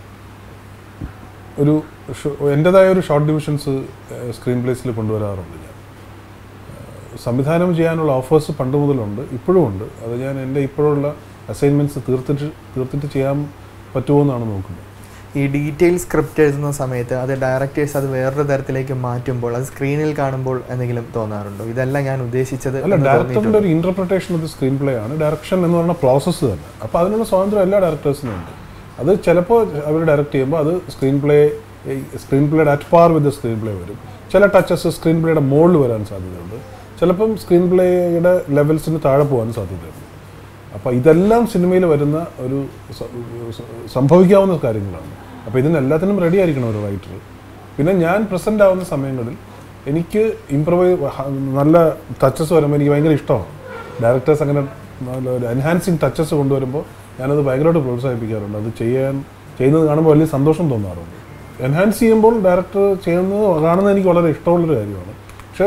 Speaker 1: എൻ്റെതായ ഒരു ഷോർട്ട് ഡിവിഷൻസ് സ്ക്രീൻ പ്ലേസിൽ കൊണ്ടുവരാറുണ്ട്. ഞാൻ സംവിധാനം ചെയ്യാനുള്ള ഓഫേഴ്സ് പണ്ട് മുതലുണ്ട്, ഇപ്പോഴും ഉണ്ട്. അത് ഞാൻ എൻ്റെ ഇപ്പോഴുള്ള അസൈൻമെൻറ്റ്സ് തീർത്തിട്ട് ചെയ്യാൻ പറ്റുമോ എന്നാണ് നോക്കുന്നത്.
Speaker 2: ഈ ഡീറ്റെയിൽ സ്ക്രിപ്റ്റ് എഴുതുന്ന സമയത്ത് അത് ഡയറക്ടേഴ്സ് അത് വേറൊരു തരത്തിലേക്ക് മാറ്റുമ്പോൾ അത് സ്ക്രീനിൽ കാണുമ്പോൾ എന്തെങ്കിലും തോന്നാറുണ്ടോ? ഇതല്ല ഞാൻ ഉദ്ദേശിച്ചത്.
Speaker 1: അല്ല, ഡയറക്ടറിൻ്റെ ഒരു interpretation of the screen play ആണ് ഡയറക്ഷൻ എന്ന് പറഞ്ഞ പ്രോസസ്സ് തന്നെ. അപ്പോൾ അതിനുള്ള സ്വാതന്ത്ര്യം എല്ലാ ഡയറക്ടേഴ്സിനും ഉണ്ട്. അത് ചിലപ്പോൾ അവർ ഡയറക്റ്റ് ചെയ്യുമ്പോൾ അത് സ്ക്രീൻ പ്ലേയുടെ at par with screen play വരും. ചില ടച്ചസ് സ്ക്രീൻ പ്ലേയുടെ മുകളിൽ വരാൻ സാധ്യതയുണ്ട്, ചിലപ്പം സ്ക്രീൻ പ്ലേയുടെ ലെവൽസിന് താഴെ പോകാൻ സാധ്യതയുണ്ട്. അപ്പോൾ ഇതെല്ലാം സിനിമയിൽ വരുന്ന ഒരു സംഭവിക്കാവുന്ന കാര്യങ്ങളാണ്. അപ്പോൾ ഇതിനെല്ലാത്തിനും റെഡി ആയിരിക്കണം ഒരു റൈറ്റർ. പിന്നെ ഞാൻ പ്രസൻ്റ് ആവുന്ന സമയങ്ങളിൽ എനിക്ക് നല്ല ടച്ചസ് വരുമ്പോൾ എനിക്ക് ഭയങ്കര ഇഷ്ടമാണ്. ഡയറക്ടേഴ്സ് അങ്ങനെ ഒരു എൻഹാൻസിങ് ടച്ചസ് കൊണ്ടുവരുമ്പോൾ ഞാനത് ഭയങ്കരമായിട്ട് പ്രോത്സാഹിപ്പിക്കാറുണ്ട്. അത് ചെയ്യുന്നത് കാണുമ്പോൾ വലിയ സന്തോഷം തോന്നാറുണ്ട്. എൻഹാൻസ് ചെയ്യുമ്പോൾ ഡയറക്ടർ കാണുന്നത് എനിക്ക് വളരെ ഇഷ്ടമുള്ളൊരു കാര്യമാണ്. പക്ഷേ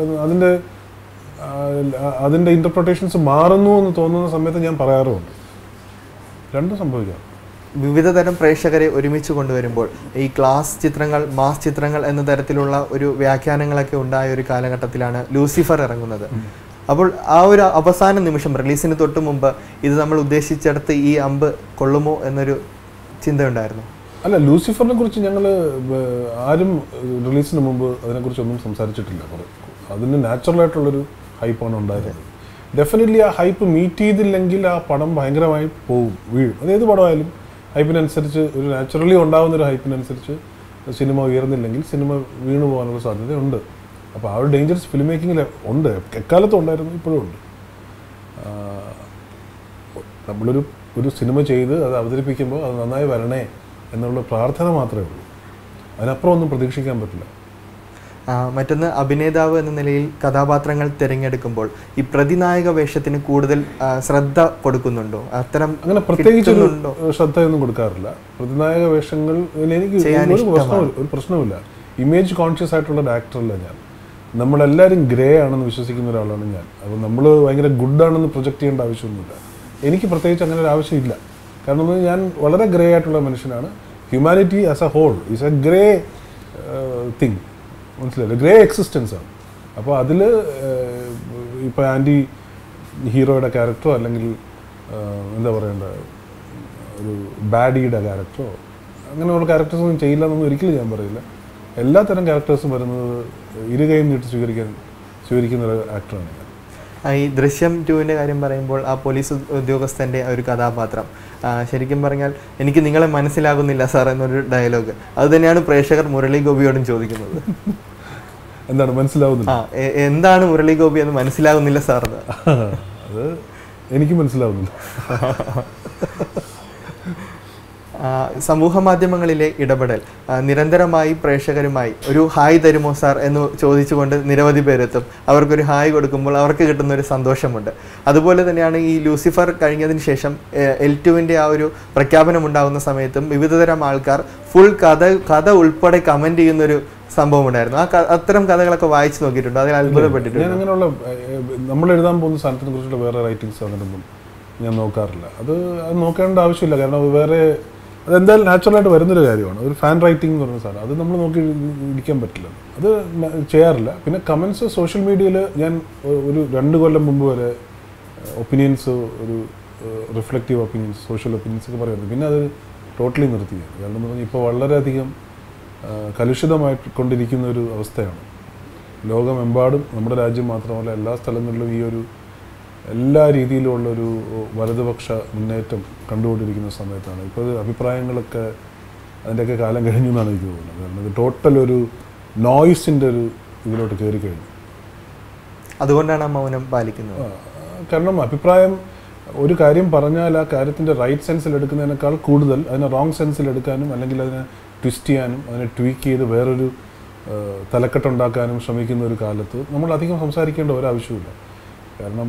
Speaker 1: അതിൻ്റെ ഇൻ്റർപ്രിട്ടേഷൻസ് മാറുന്നു എന്ന് തോന്നുന്ന സമയത്ത് ഞാൻ പറയാറുമുണ്ട്. രണ്ടും സംഭവിക്കാം.
Speaker 2: വിവിധ തരം പ്രേക്ഷകരെ ഒരുമിച്ച് കൊണ്ടുവരുമ്പോൾ ഈ ക്ലാസ് ചിത്രങ്ങൾ, മാസ് ചിത്രങ്ങൾ എന്ന തരത്തിലുള്ള ഒരു വ്യാഖ്യാനങ്ങളൊക്കെ ഉണ്ടായ ഒരു കാലഘട്ടത്തിലാണ് ലൂസിഫർ ഇറങ്ങുന്നത്. അപ്പോൾ ആ ഒരു അവസാന നിമിഷം റിലീസിന് തൊട്ട് മുമ്പ് ഇത് നമ്മൾ ഉദ്ദേശിച്ചെടുത്ത് ഈ അമ്പ് കൊള്ളുമോ എന്നൊരു ചിന്തയുണ്ടായിരുന്നു?
Speaker 1: അല്ല, ലൂസിഫറിനെ കുറിച്ച് ഞങ്ങൾ ആരും റിലീസിന് മുമ്പ് അതിനെക്കുറിച്ചൊന്നും സംസാരിച്ചിട്ടില്ല. അതിന് നാച്ചുറലായിട്ടുള്ളൊരു ഹൈപ്പാണ് ഉണ്ടായിരുന്നത്. ഡെഫിനറ്റ്ലി ആ ഹൈപ്പ് മീറ്റ് ചെയ്തില്ലെങ്കിൽ ആ പടം ഭയങ്കരമായി വീഴും. അതേത് പടമായാലും ഹൈപ്പിനനുസരിച്ച്, ഒരു നാച്ചുറലി ഉണ്ടാകുന്ന ഒരു ഹൈപ്പിനനുസരിച്ച് സിനിമ ഉയർന്നില്ലെങ്കിൽ സിനിമ വീണു പോകാനുള്ള സാധ്യതയുണ്ട്. അപ്പോൾ ആ ഒരു ഡേഞ്ചറസ് ഫിലിം മേക്കിങ്ങിൽ ഉണ്ട്, എക്കാലത്തും ഉണ്ടായിരുന്നു, ഇപ്പോഴും ഉണ്ട്. നമ്മളൊരു സിനിമ ചെയ്ത് അത് അവതരിപ്പിക്കുമ്പോൾ അത് നന്നായി വരണേ എന്നുള്ള പ്രാർത്ഥന മാത്രമേ ഉള്ളൂ. അതിനപ്പുറം ഒന്നും പ്രതീക്ഷിക്കാൻ പറ്റില്ല.
Speaker 2: മറ്റൊന്ന്, അഭിനേതാവ് എന്ന നിലയിൽ കഥാപാത്രങ്ങൾ തിരഞ്ഞെടുക്കുമ്പോൾ ഈ പ്രതിനായക വേഷത്തിന് കൂടുതൽ ശ്രദ്ധ കൊടുക്കുന്നുണ്ടോ? അത്തരം
Speaker 1: അങ്ങനെ പ്രത്യേകിച്ച് ശ്രദ്ധയൊന്നും കൊടുക്കാറില്ല. പ്രതിനായക വേഷങ്ങൾ എനിക്ക് ഒരു പ്രശ്നമില്ല. ഇമേജ് കോൺഷ്യസ് ആയിട്ടുള്ള ഒരു ആക്ടറല്ല ഞാൻ. നമ്മളെല്ലാവരും ഗ്രേ ആണെന്ന് വിശ്വസിക്കുന്ന ഒരാളാണ് ഞാൻ. അപ്പോൾ നമ്മൾ ഭയങ്കര ഗുഡാണെന്ന് പ്രൊജക്റ്റ് ചെയ്യേണ്ട ആവശ്യമൊന്നുമില്ല. എനിക്ക് പ്രത്യേകിച്ച് അങ്ങനെ ഒരു ആവശ്യമില്ല. കാരണം ഞാൻ വളരെ ഗ്രേ ആയിട്ടുള്ള മനുഷ്യനാണ്. Humanity as a whole is a grey thing, മനസ്സിലായില്ലേ? ഗ്രേ എക്സിസ്റ്റൻസ് ആണ്. അപ്പോൾ അതിൽ ഇപ്പോൾ ആൻറ്റി ഹീറോയുടെ ക്യാരക്ടറോ അല്ലെങ്കിൽ എന്താ പറയേണ്ട ഒരു ബാഡിയുടെ ക്യാരക്ടറോ അങ്ങനെയുള്ള ക്യാരക്ടേഴ്സൊന്നും ചെയ്യില്ല എന്നൊന്നും ഒരിക്കലും ഞാൻ പറയില്ല. എല്ലാ തരം ക്യാരക്ടേഴ്സും വരുന്നത് ഇരുകൈയും നീട്ടി സ്വീകരിക്കുന്ന ഒരു ആക്ടറാണ് ഞാൻ.
Speaker 2: ഈ ദൃശ്യം 2-ൻ്റെ കാര്യം പറയുമ്പോൾ ആ പോലീസ് ഉദ്യോഗസ്ഥൻ്റെ ഒരു കഥാപാത്രം, ശരിക്കും പറഞ്ഞാൽ എനിക്ക് നിങ്ങളെ മനസ്സിലാകുന്നില്ല സാർ എന്നൊരു ഡയലോഗ്, അത് തന്നെയാണ് പ്രേക്ഷകർ മുരളി ഗോപിയോടും ചോദിക്കുന്നത്.
Speaker 1: എന്താണ് മനസ്സിലാവുന്നില്ല?
Speaker 2: എന്താണ് മുരളി ഗോപി എന്ന് മനസ്സിലാകുന്നില്ല സാർ?
Speaker 1: അത് എനിക്ക് മനസ്സിലാവുന്നില്ല.
Speaker 2: സമൂഹ മാധ്യമങ്ങളിലെ ഇടപെടൽ നിരന്തരമായി പ്രേക്ഷകരുമായി ഒരു ഹായ് തരുമോ സാർ എന്ന് ചോദിച്ചുകൊണ്ട് നിരവധി പേരെത്തും. അവർക്കൊരു ഹായ് കൊടുക്കുമ്പോൾ അവർക്ക് കിട്ടുന്ന ഒരു സന്തോഷമുണ്ട്. അതുപോലെ തന്നെയാണ് ഈ ലൂസിഫർ കഴിഞ്ഞതിന് ശേഷം L2-ൻ്റെ ആ ഒരു പ്രഖ്യാപനം ഉണ്ടാകുന്ന സമയത്തും വിവിധതരം ആൾക്കാർ ഫുൾ കഥ ഉൾപ്പെടെ കമൻറ്റ് ചെയ്യുന്നൊരു സംഭവം ഉണ്ടായിരുന്നു. അത്തരം കഥകളൊക്കെ വായിച്ചു നോക്കിയിട്ടുണ്ട്, അതിൽ അത്ഭുതപ്പെട്ടിട്ടുണ്ട്.
Speaker 1: ഞാൻ അങ്ങനെയുള്ള നമ്മൾ എഴുതാൻ പോകുന്ന സാധനത്തിനെ കുറിച്ചുള്ള വേറെ റൈറ്റിങ്സ് അങ്ങനെയൊന്നും ഞാൻ നോക്കാറില്ല. അത് നോക്കേണ്ട ആവശ്യമില്ല. കാരണം വേറെ അതെന്തായാലും നാച്ചുറലായിട്ട് വരുന്നൊരു കാര്യമാണ്. ഒരു ഫാൻ റൈറ്റിംഗ് എന്ന് പറയുന്ന സാധനം അത് നമ്മൾ നോക്കി ഇരിക്കാൻ പറ്റില്ല. അത് ചെയ്യാറില്ല. പിന്നെ കമൻസ് സോഷ്യൽ മീഡിയയിൽ ഞാൻ ഒരു 2 കൊല്ലം മുമ്പ് വരെ ഒപ്പീനിയൻസ്, ഒരു റിഫ്ലക്റ്റീവ് ഒപ്പീനിയൻസ്, സോഷ്യൽ ഒപ്പീനിയൻസ് ഒക്കെ പറയുന്നത്. പിന്നെ അത് ടോട്ടലി നിർത്തിയാണ്. കാരണം എന്ന് പറഞ്ഞാൽ ഇപ്പോൾ വളരെയധികം കലുഷിതമായിട്ട് കൊണ്ടിരിക്കുന്ന ഒരു അവസ്ഥയാണ്. ലോകമെമ്പാടും, നമ്മുടെ രാജ്യം മാത്രമല്ല എല്ലാ സ്ഥലങ്ങളിലും ഈ ഒരു എല്ലാ രീതിയിലുമുള്ളൊരു വലതുപക്ഷ മുന്നേറ്റം കണ്ടുകൊണ്ടിരിക്കുന്ന സമയത്താണ് ഇപ്പോൾ അഭിപ്രായങ്ങളൊക്കെ അതിൻ്റെയൊക്കെ കാലം കഴിഞ്ഞു എന്നാണ് എനിക്ക് തോന്നുന്നത്. കാരണം ഇത് ടോട്ടൽ ഒരു നോയ്സിൻ്റെ ഒരു ഇതിലോട്ട് കയറി കഴിഞ്ഞു.
Speaker 2: അതുകൊണ്ടാണ് മൗനം പാലിക്കുന്നത്.
Speaker 1: കാരണം അഭിപ്രായം ഒരു കാര്യം പറഞ്ഞാൽ ആ കാര്യത്തിൻ്റെ റൈറ്റ് സെൻസിൽ എടുക്കുന്നതിനേക്കാൾ കൂടുതൽ അതിനെ റോങ് സെൻസിൽ എടുക്കാനും അല്ലെങ്കിൽ അതിനെ ട്വിസ്റ്റ് ചെയ്യാനും അതിനെ ട്വീക്ക് ചെയ്ത് വേറൊരു തലക്കെട്ടുണ്ടാക്കാനും ശ്രമിക്കുന്ന ഒരു കാലത്ത് നമ്മൾ അധികം സംസാരിക്കേണ്ട ഒരാവശ്യമില്ല. കാരണം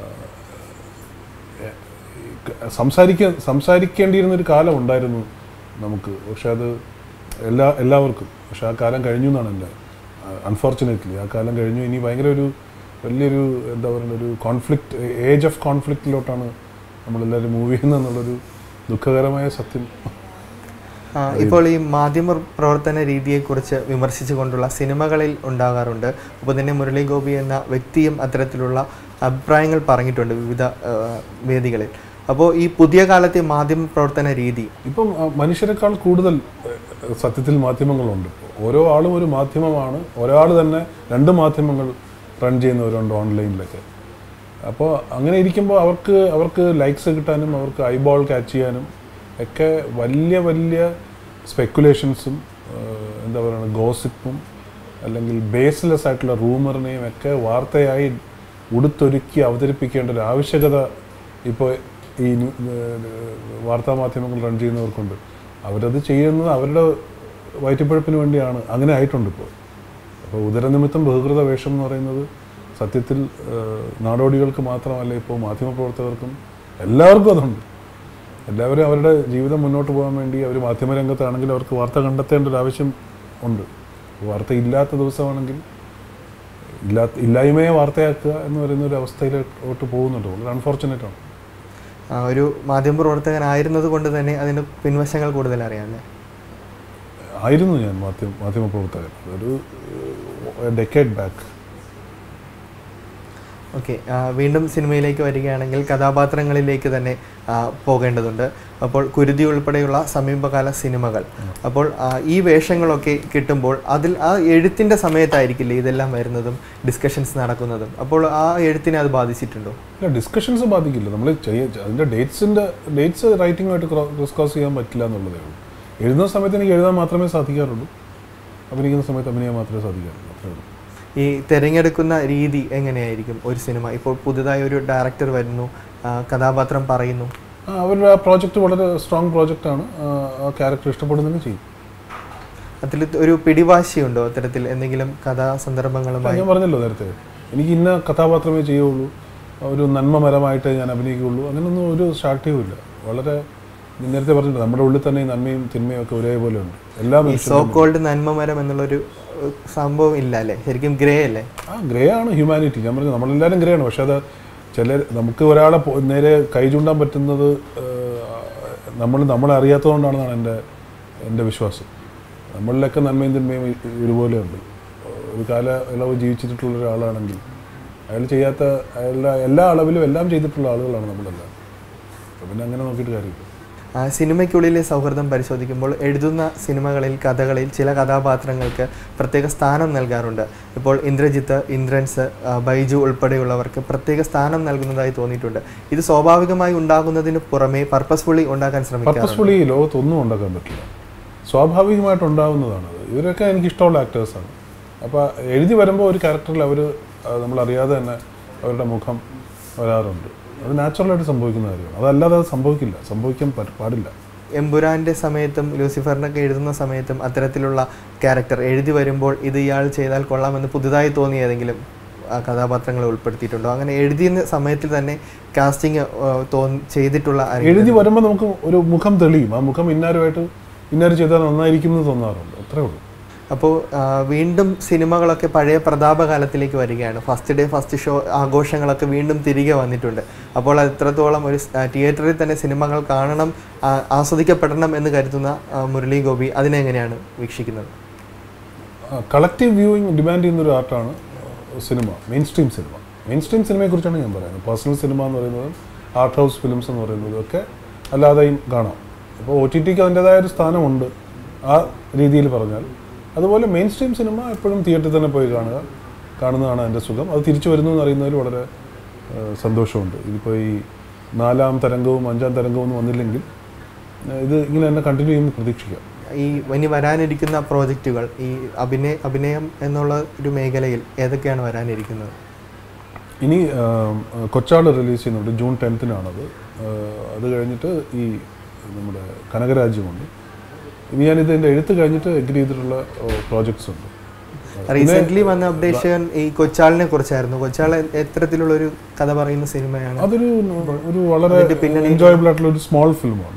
Speaker 1: സംസാരിക്കേണ്ടിയിരുന്നൊരു കാലം ഉണ്ടായിരുന്നു നമുക്ക്. പക്ഷെ അത് എല്ലാവർക്കും. പക്ഷെ ആ കാലം കഴിഞ്ഞു എന്നാണ് എൻ്റെ അൺഫോർച്ചുനേറ്റ്ലി ആ കാലം കഴിഞ്ഞു. ഇനി ഭയങ്കര ഒരു വലിയൊരു എന്താ പറയുക ഒരു കോൺഫ്ലിക്റ്റ്, ഏജ് ഓഫ് കോൺഫ്ലിക്റ്റിലോട്ടാണ് നമ്മളെല്ലാവരും മൂവ് ചെയ്യുന്നതെന്നുള്ളൊരു ദുഃഖകരമായ സത്യം.
Speaker 2: ഇപ്പോൾ ഈ മാധ്യമ പ്രവർത്തന രീതിയെക്കുറിച്ച് വിമർശിച്ചുകൊണ്ടുള്ള സിനിമകളിൽ ഉണ്ടാകാറുണ്ട്. അപ്പോൾ തന്നെ മുരളി ഗോപി എന്ന വ്യക്തിയും അത്തരത്തിലുള്ള അഭിപ്രായങ്ങൾ പറഞ്ഞിട്ടുണ്ട് വിവിധ വേദികളിൽ. അപ്പോൾ ഈ പുതിയ കാലത്തെ മാധ്യമ പ്രവർത്തന രീതി
Speaker 1: ഇപ്പം മനുഷ്യരെക്കാൾ കൂടുതൽ സത്യത്തിൽ മാധ്യമങ്ങളുണ്ട്. ഓരോ ആളും ഒരു മാധ്യമമാണ്. ഒരാൾ തന്നെ 2 മാധ്യമങ്ങൾ റൺ ചെയ്യുന്നവരുണ്ട് ഓൺലൈനിലൊക്കെ. അപ്പോൾ അങ്ങനെ ഇരിക്കുമ്പോൾ അവർക്ക് ലൈക്സ് കിട്ടാനും അവർക്ക് ഐബോൾ ക്യാച്ച് ചെയ്യാനും ഒക്കെ വലിയ വലിയ സ്പെക്കുലേഷൻസും എന്താ പറയുക ഗോസിപ്പും അല്ലെങ്കിൽ ബേസ്ലെസ് ആയിട്ടുള്ള റൂമറിനെയും ഒക്കെ വാർത്തയായി ഉടുത്തൊരുക്കി അവതരിപ്പിക്കേണ്ട ഒരു ആവശ്യകത ഇപ്പോൾ ഈ വാർത്താമാധ്യമങ്ങൾ റൺ ചെയ്യുന്നവർക്കുണ്ട്. അവരത് ചെയ്യുന്നത് അവരുടെ വയറ്റിപ്പഴപ്പിന് വേണ്ടിയാണ്. അങ്ങനെ ആയിട്ടുണ്ട് ഇപ്പോൾ. അപ്പോൾ ഉദരനിമിത്തം ബഹുകൃത വേഷം എന്ന് പറയുന്നത് സത്യത്തിൽ നാടോടികൾക്ക് മാത്രമല്ല, ഇപ്പോൾ മാധ്യമപ്രവർത്തകർക്കും എല്ലാവർക്കും അതുണ്ട്. എല്ലാവരും അവരുടെ ജീവിതം മുന്നോട്ട് പോകാൻ വേണ്ടി അവർ മാധ്യമരംഗത്താണെങ്കിൽ അവർക്ക് വാർത്ത കണ്ടെത്തേണ്ട ഒരു ആവശ്യം ഉണ്ട്. വാർത്ത ഇല്ലാത്ത ദിവസമാണെങ്കിൽ ഇല്ലായ്മയെ വാർത്തയാക്കുക എന്ന് പറയുന്ന ഒരു അവസ്ഥയിലോട്ട് പോകുന്നുണ്ട്. വളരെ അൺഫോർച്ചുനേറ്റ് ആണ്.
Speaker 2: ഒരു മാധ്യമപ്രവർത്തകനായിരുന്നത് കൊണ്ട് തന്നെ അതിന് പിൻവശങ്ങൾ കൂടുതൽ അറിയാമല്ലേ?
Speaker 1: ആയിരുന്നു ഞാൻ മാധ്യമപ്രവർത്തകൻ ഒരു ഡെക്കേഡ് ബാക്ക്.
Speaker 2: ഓക്കെ, വീണ്ടും സിനിമയിലേക്ക് വരികയാണെങ്കിൽ കഥാപാത്രങ്ങളിലേക്ക് തന്നെ പോകേണ്ടതുണ്ട്. അപ്പോൾ കുരുതി ഉൾപ്പെടെയുള്ള സമീപകാല സിനിമകൾ. അപ്പോൾ ഈ വേഷങ്ങളൊക്കെ കിട്ടുമ്പോൾ അതിൽ ആ എഴുത്തിൻ്റെ സമയത്തായിരിക്കില്ലേ ഇതെല്ലാം വരുന്നതും ഡിസ്കഷൻസ് നടക്കുന്നതും? അപ്പോൾ ആ എഴുത്തിനെ അത് ബാധിച്ചിട്ടുണ്ടോ?
Speaker 1: ഇല്ല, ഡിസ്കഷൻസ് ബാധിക്കില്ല. നമ്മൾ അതിൻ്റെ ഡേറ്റ്സ് റൈറ്റിങ്ങുമായിട്ട് ക്രോസ് ചെയ്യാൻ പറ്റില്ല എന്നുള്ളതേ ഉള്ളൂ. എഴുതുന്ന സമയത്ത് എനിക്ക് എഴുതാൻ മാത്രമേ സാധിക്കാറുള്ളൂ. അഭിനയിക്കുന്ന സമയത്ത് അഭിനയിക്കാൻ മാത്രമേ സാധിക്കാറുള്ളൂ. അത്രേ ഉള്ളൂ.
Speaker 2: ഈ തിരഞ്ഞെടുക്കുന്ന രീതി എങ്ങനെയായിരിക്കും? ഒരു സിനിമ ഇപ്പോൾ പുതുതായി ഒരു ഡയറക്ടർ വരുന്നു, കഥാപാത്രം പറയുന്നു,
Speaker 1: അവരുടെ ആ പ്രോജക്റ്റ് വളരെ സ്ട്രോങ് പ്രോജക്റ്റാണ്, ആ ക്യാരക്ടർ ഇഷ്ടപ്പെടുന്നതിന് ചെയ്യും.
Speaker 2: അതിൽ ഒരു പിടിവാശിയുണ്ടോ അത്തരത്തിൽ എന്തെങ്കിലും കഥാസന്ദർഭങ്ങളുമായി?
Speaker 1: ഞാൻ പറഞ്ഞല്ലോ നേരത്തെ, എനിക്ക് ഇന്ന കഥാപാത്രമേ ചെയ്യുള്ളൂ, ഒരു നന്മമരമായിട്ട് ഞാൻ അഭിനയിക്കുകയുള്ളൂ, അങ്ങനെയൊന്നും ഒരു ശാഠ്യവും ഇല്ല. വളരെ നേരത്തെ പറഞ്ഞിട്ട് നമ്മുടെ ഉള്ളിൽ തന്നെ നന്മയും തിന്മയും ഒക്കെ ഒരേപോലെ ഉണ്ട്. എല്ലാം
Speaker 2: സോ കോൾഡ് നന്മമരം എന്നുള്ളൊരു സംഭവം ഇല്ല അല്ലേ? ശരിക്കും ഗ്രേ അല്ലേ?
Speaker 1: ഗ്രേ ആണ് ഹ്യൂമാനിറ്റി. ഞാൻ പറഞ്ഞു നമ്മളെല്ലാവരും ഗ്രേ ആണ്. പക്ഷെ അത് നമുക്ക് ഒരാളെ നേരെ കൈ ചൂണ്ടാൻ പറ്റുന്നത് നമ്മളെ അറിയാത്തതുകൊണ്ടാണെന്നാണ് എൻ്റെ വിശ്വാസം. നമ്മളിലൊക്കെ നന്മയും തിന്മയും ഒരുപോലെ ഉണ്ട്. ഒരു കാലയളവ് ജീവിച്ചിട്ടുള്ള ഒരാളാണെങ്കിൽ അയാൾ ചെയ്യാത്ത എല്ലാ അളവിലും എല്ലാം ചെയ്തിട്ടുള്ള ആളുകളാണ് നമ്മളെല്ലാം. അപ്പം പിന്നെ അങ്ങനെ നോക്കിയിട്ട് കാര്യമില്ല.
Speaker 2: സിനിമയ്ക്കുള്ളിലെ സൗഹൃദം പരിശോധിക്കുമ്പോൾ എഴുതുന്ന സിനിമകളിൽ കഥകളിൽ ചില കഥാപാത്രങ്ങൾക്ക് പ്രത്യേക സ്ഥാനം നൽകാറുണ്ട്. ഇപ്പോൾ ഇന്ദ്രജിത്ത്, ഇന്ദ്രൻസ്, ബൈജു ഉൾപ്പെടെയുള്ളവർക്ക് പ്രത്യേക സ്ഥാനം നൽകുന്നതായി തോന്നിയിട്ടുണ്ട്. ഇത് സ്വാഭാവികമായി ഉണ്ടാകുന്നതിന് പുറമെ പർപ്പസ്ഫുള്ളി ഉണ്ടാക്കാൻ ശ്രമിക്കും.
Speaker 1: പർപ്പസ്ഫുള്ളി ലോകത്തൊന്നും ഉണ്ടാക്കാൻ പറ്റില്ല, സ്വാഭാവികമായിട്ട് ഉണ്ടാകുന്നതാണത്. ഇവരൊക്കെ എനിക്കിഷ്ടമുള്ള ആക്ടേഴ്സാണ്. അപ്പോൾ എഴുതി വരുമ്പോൾ ഒരു ക്യാരക്ടറിൽ നമ്മളറിയാതെ തന്നെ അവരുടെ മുഖം വരാറുണ്ട്. അത് നാച്ചുറലായിട്ട് സംഭവിക്കുന്ന കാര്യമാണ്. അതല്ലാതെ അത് സംഭവിക്കാൻ പാടില്ല.
Speaker 2: എമ്പുരാൻ്റെ സമയത്തും ലൂസിഫറിനൊക്കെ എഴുതുന്ന സമയത്തും അത്തരത്തിലുള്ള ക്യാരക്ടർ എഴുതി വരുമ്പോൾ ഇത് ഇയാൾ ചെയ്താൽ കൊള്ളാമെന്ന് പുതുതായി തോന്നിയ ഏതെങ്കിലും കഥാപാത്രങ്ങളെ ഉൾപ്പെടുത്തിയിട്ടുണ്ടോ? അങ്ങനെ എഴുതിയ സമയത്തിൽ തന്നെ കാസ്റ്റിംഗ് ചെയ്തിട്ടുള്ള
Speaker 1: എഴുതി വരുമ്പോൾ നമുക്ക് ഒരു മുഖം തെളിയും. ആ മുഖം ഇന്നാര് ചെയ്താൽ നന്നായിരിക്കും എന്ന് തോന്നാറുണ്ട്. അത്രേ ഉള്ളൂ.
Speaker 2: അപ്പോൾ വീണ്ടും സിനിമകളൊക്കെ പഴയ പ്രതാപകാലത്തിലേക്ക് വരികയാണ്. ഫസ്റ്റ് ഡേ ഫസ്റ്റ് ഷോ ആഘോഷങ്ങളൊക്കെ വീണ്ടും തിരികെ വന്നിട്ടുണ്ട്. അപ്പോൾ എത്രത്തോളം ഒരു തിയേറ്ററിൽ തന്നെ സിനിമകൾ കാണണം, ആസ്വദിക്കപ്പെടണം എന്ന് കരുതുന്ന മുരളി ഗോപി അതിനെങ്ങനെയാണ് വീക്ഷിക്കുന്നത്?
Speaker 1: കളക്റ്റീവ് വ്യൂയിങ് ഡിമാൻഡ് ചെയ്യുന്നൊരു ആർട്ടാണ് സിനിമ, മെയിൻ സ്ട്രീം സിനിമ. മെയിൻ സ്ട്രീം സിനിമയെക്കുറിച്ചാണ് ഞാൻ പറയുന്നത്. പേഴ്സണൽ സിനിമ എന്ന് പറയുന്നതും ആർട്ട് ഹൗസ് ഫിലിംസ് എന്ന് പറയുന്നതും ഒക്കെ അല്ലാതെയും കാണാം. അപ്പോൾ OTTക്ക് അതിൻ്റെതായ ഒരു സ്ഥാനമുണ്ട് ആ രീതിയിൽ പറഞ്ഞാൽ. അതുപോലെ മെയിൻ സ്ട്രീം സിനിമ എപ്പോഴും തിയേറ്ററിൽ തന്നെ പോയി കാണുന്നതാണ് എൻ്റെ സുഖം. അത് തിരിച്ചു വരുന്നു എന്ന് അറിയുന്നതിൽ വളരെ സന്തോഷമുണ്ട്. ഇതിപ്പോൾ ഈ 4ാം തരംഗവും 5ാം തരംഗവും ഒന്നും വന്നില്ലെങ്കിൽ ഇത് ഇങ്ങനെ തന്നെ കണ്ടിന്യൂ ചെയ്യുമെന്ന് പ്രതീക്ഷിക്കാം.
Speaker 2: ഈ ഇനി വരാനിരിക്കുന്ന പ്രോജക്റ്റുകൾ ഈ അഭിനയം എന്നുള്ള ഒരു മേഖലയിൽ ഏതൊക്കെയാണ് വരാനിരിക്കുന്നത്?
Speaker 1: ഇനി കൊച്ചാട് റിലീസ് ചെയ്യുന്നുണ്ട്, ജൂൺ 10-നാണത്. അത് കഴിഞ്ഞിട്ട് ഈ നമ്മുടെ കനകരാജ്യമുണ്ട്. ഇനി ഞാനിതിൻ്റെ എഴുത്ത് കഴിഞ്ഞിട്ട് എഗ്രി ചെയ്തിട്ടുള്ള പ്രോജക്ട്സ് ഉണ്ട്.
Speaker 2: റീസെൻ്റ്ലി വന്ന അപ്ഡേഷൻ ഈ കൊച്ചാളിനെ കുറിച്ചായിരുന്നു. കൊച്ചാൾ എത്തരത്തിലുള്ള ഒരു കഥ പറയുന്ന സിനിമയാണ്?
Speaker 1: അതൊരു വളരെ എൻജോയബിൾ ആയിട്ടുള്ള ഒരു സ്മോൾ ഫിലിമാണ്.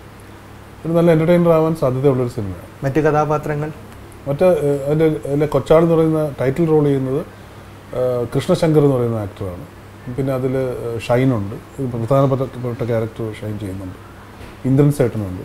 Speaker 1: ഒരു നല്ല എൻ്റർടൈനർ ആവാൻ സാധ്യതയുള്ളൊരു സിനിമയാണ്.
Speaker 2: മറ്റു കഥാപാത്രങ്ങൾ
Speaker 1: അതിൻ്റെ കൊച്ചാൾ എന്ന് പറയുന്ന ടൈറ്റിൽ റോൾ ചെയ്യുന്നത് കൃഷ്ണശങ്കർ എന്ന് പറയുന്ന ആക്ടറാണ്. പിന്നെ അതിൽ ഷൈനുണ്ട്, പ്രധാനപ്പെട്ട ക്യാരക്ടർ ഷൈൻ ചെയ്യുന്നുണ്ട്. ഇന്ദ്രൻ സേട്ടനുണ്ട്.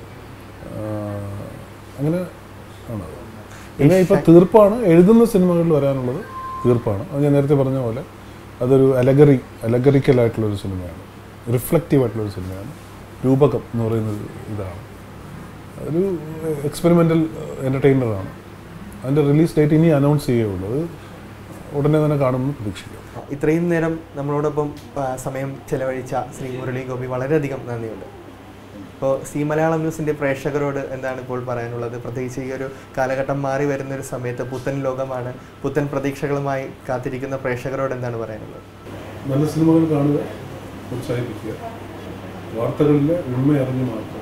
Speaker 1: അങ്ങനെ ആണത്. പിന്നെ ഇപ്പോൾ തീർപ്പാണ്, എഴുതുന്ന സിനിമകളിൽ വരാനുള്ളത് തീർപ്പാണ്. അത് ഞാൻ നേരത്തെ പറഞ്ഞ പോലെ അതൊരു അലഗറിക്കലായിട്ടുള്ളൊരു സിനിമയാണ്, റിഫ്ലക്റ്റീവ് ആയിട്ടുള്ളൊരു സിനിമയാണ്. രൂപകം എന്ന് പറയുന്നത് ഇതാണ്. ഒരു എക്സ്പെരിമെൻ്റൽ എൻ്റർടൈനറാണ്. അതിൻ്റെ റിലീസ് ഡേറ്റ് ഇനി അനൗൺസ് ചെയ്യുകയുള്ളൂ. അത് ഉടനെ തന്നെ കാണുമെന്ന് പ്രതീക്ഷിക്കാം.
Speaker 2: ഇത്രയും നേരം നമ്മളോടൊപ്പം സമയം ചെലവഴിച്ച ശ്രീ മുരളി ഗോപി വളരെയധികം നന്ദിയുണ്ട്. അപ്പോൾ സീ മലയാളം ന്യൂസിൻ്റെ പ്രേക്ഷകരോട് എന്താണ് ഇപ്പോൾ പറയാനുള്ളത്? പ്രത്യേകിച്ച് ഈ ഒരു കാലഘട്ടം മാറി വരുന്നൊരു സമയത്ത് പുത്തൻ ലോകമാണ്, പുത്തൻ പ്രതീക്ഷകളുമായി കാത്തിരിക്കുന്ന പ്രേക്ഷകരോട് എന്താണ് പറയാനുള്ളത്?
Speaker 1: നല്ല സിനിമകൾ കാണുക, പ്രോത്സാഹിപ്പിക്കുക, വാർത്തകളിലെ ഉണ്മ അറിഞ്ഞു മാത്രം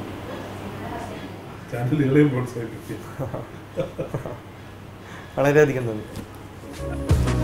Speaker 1: ചാനലുകളെയും പ്രോത്സാഹിപ്പിക്കുക.
Speaker 2: വളരെയധികം നന്ദി.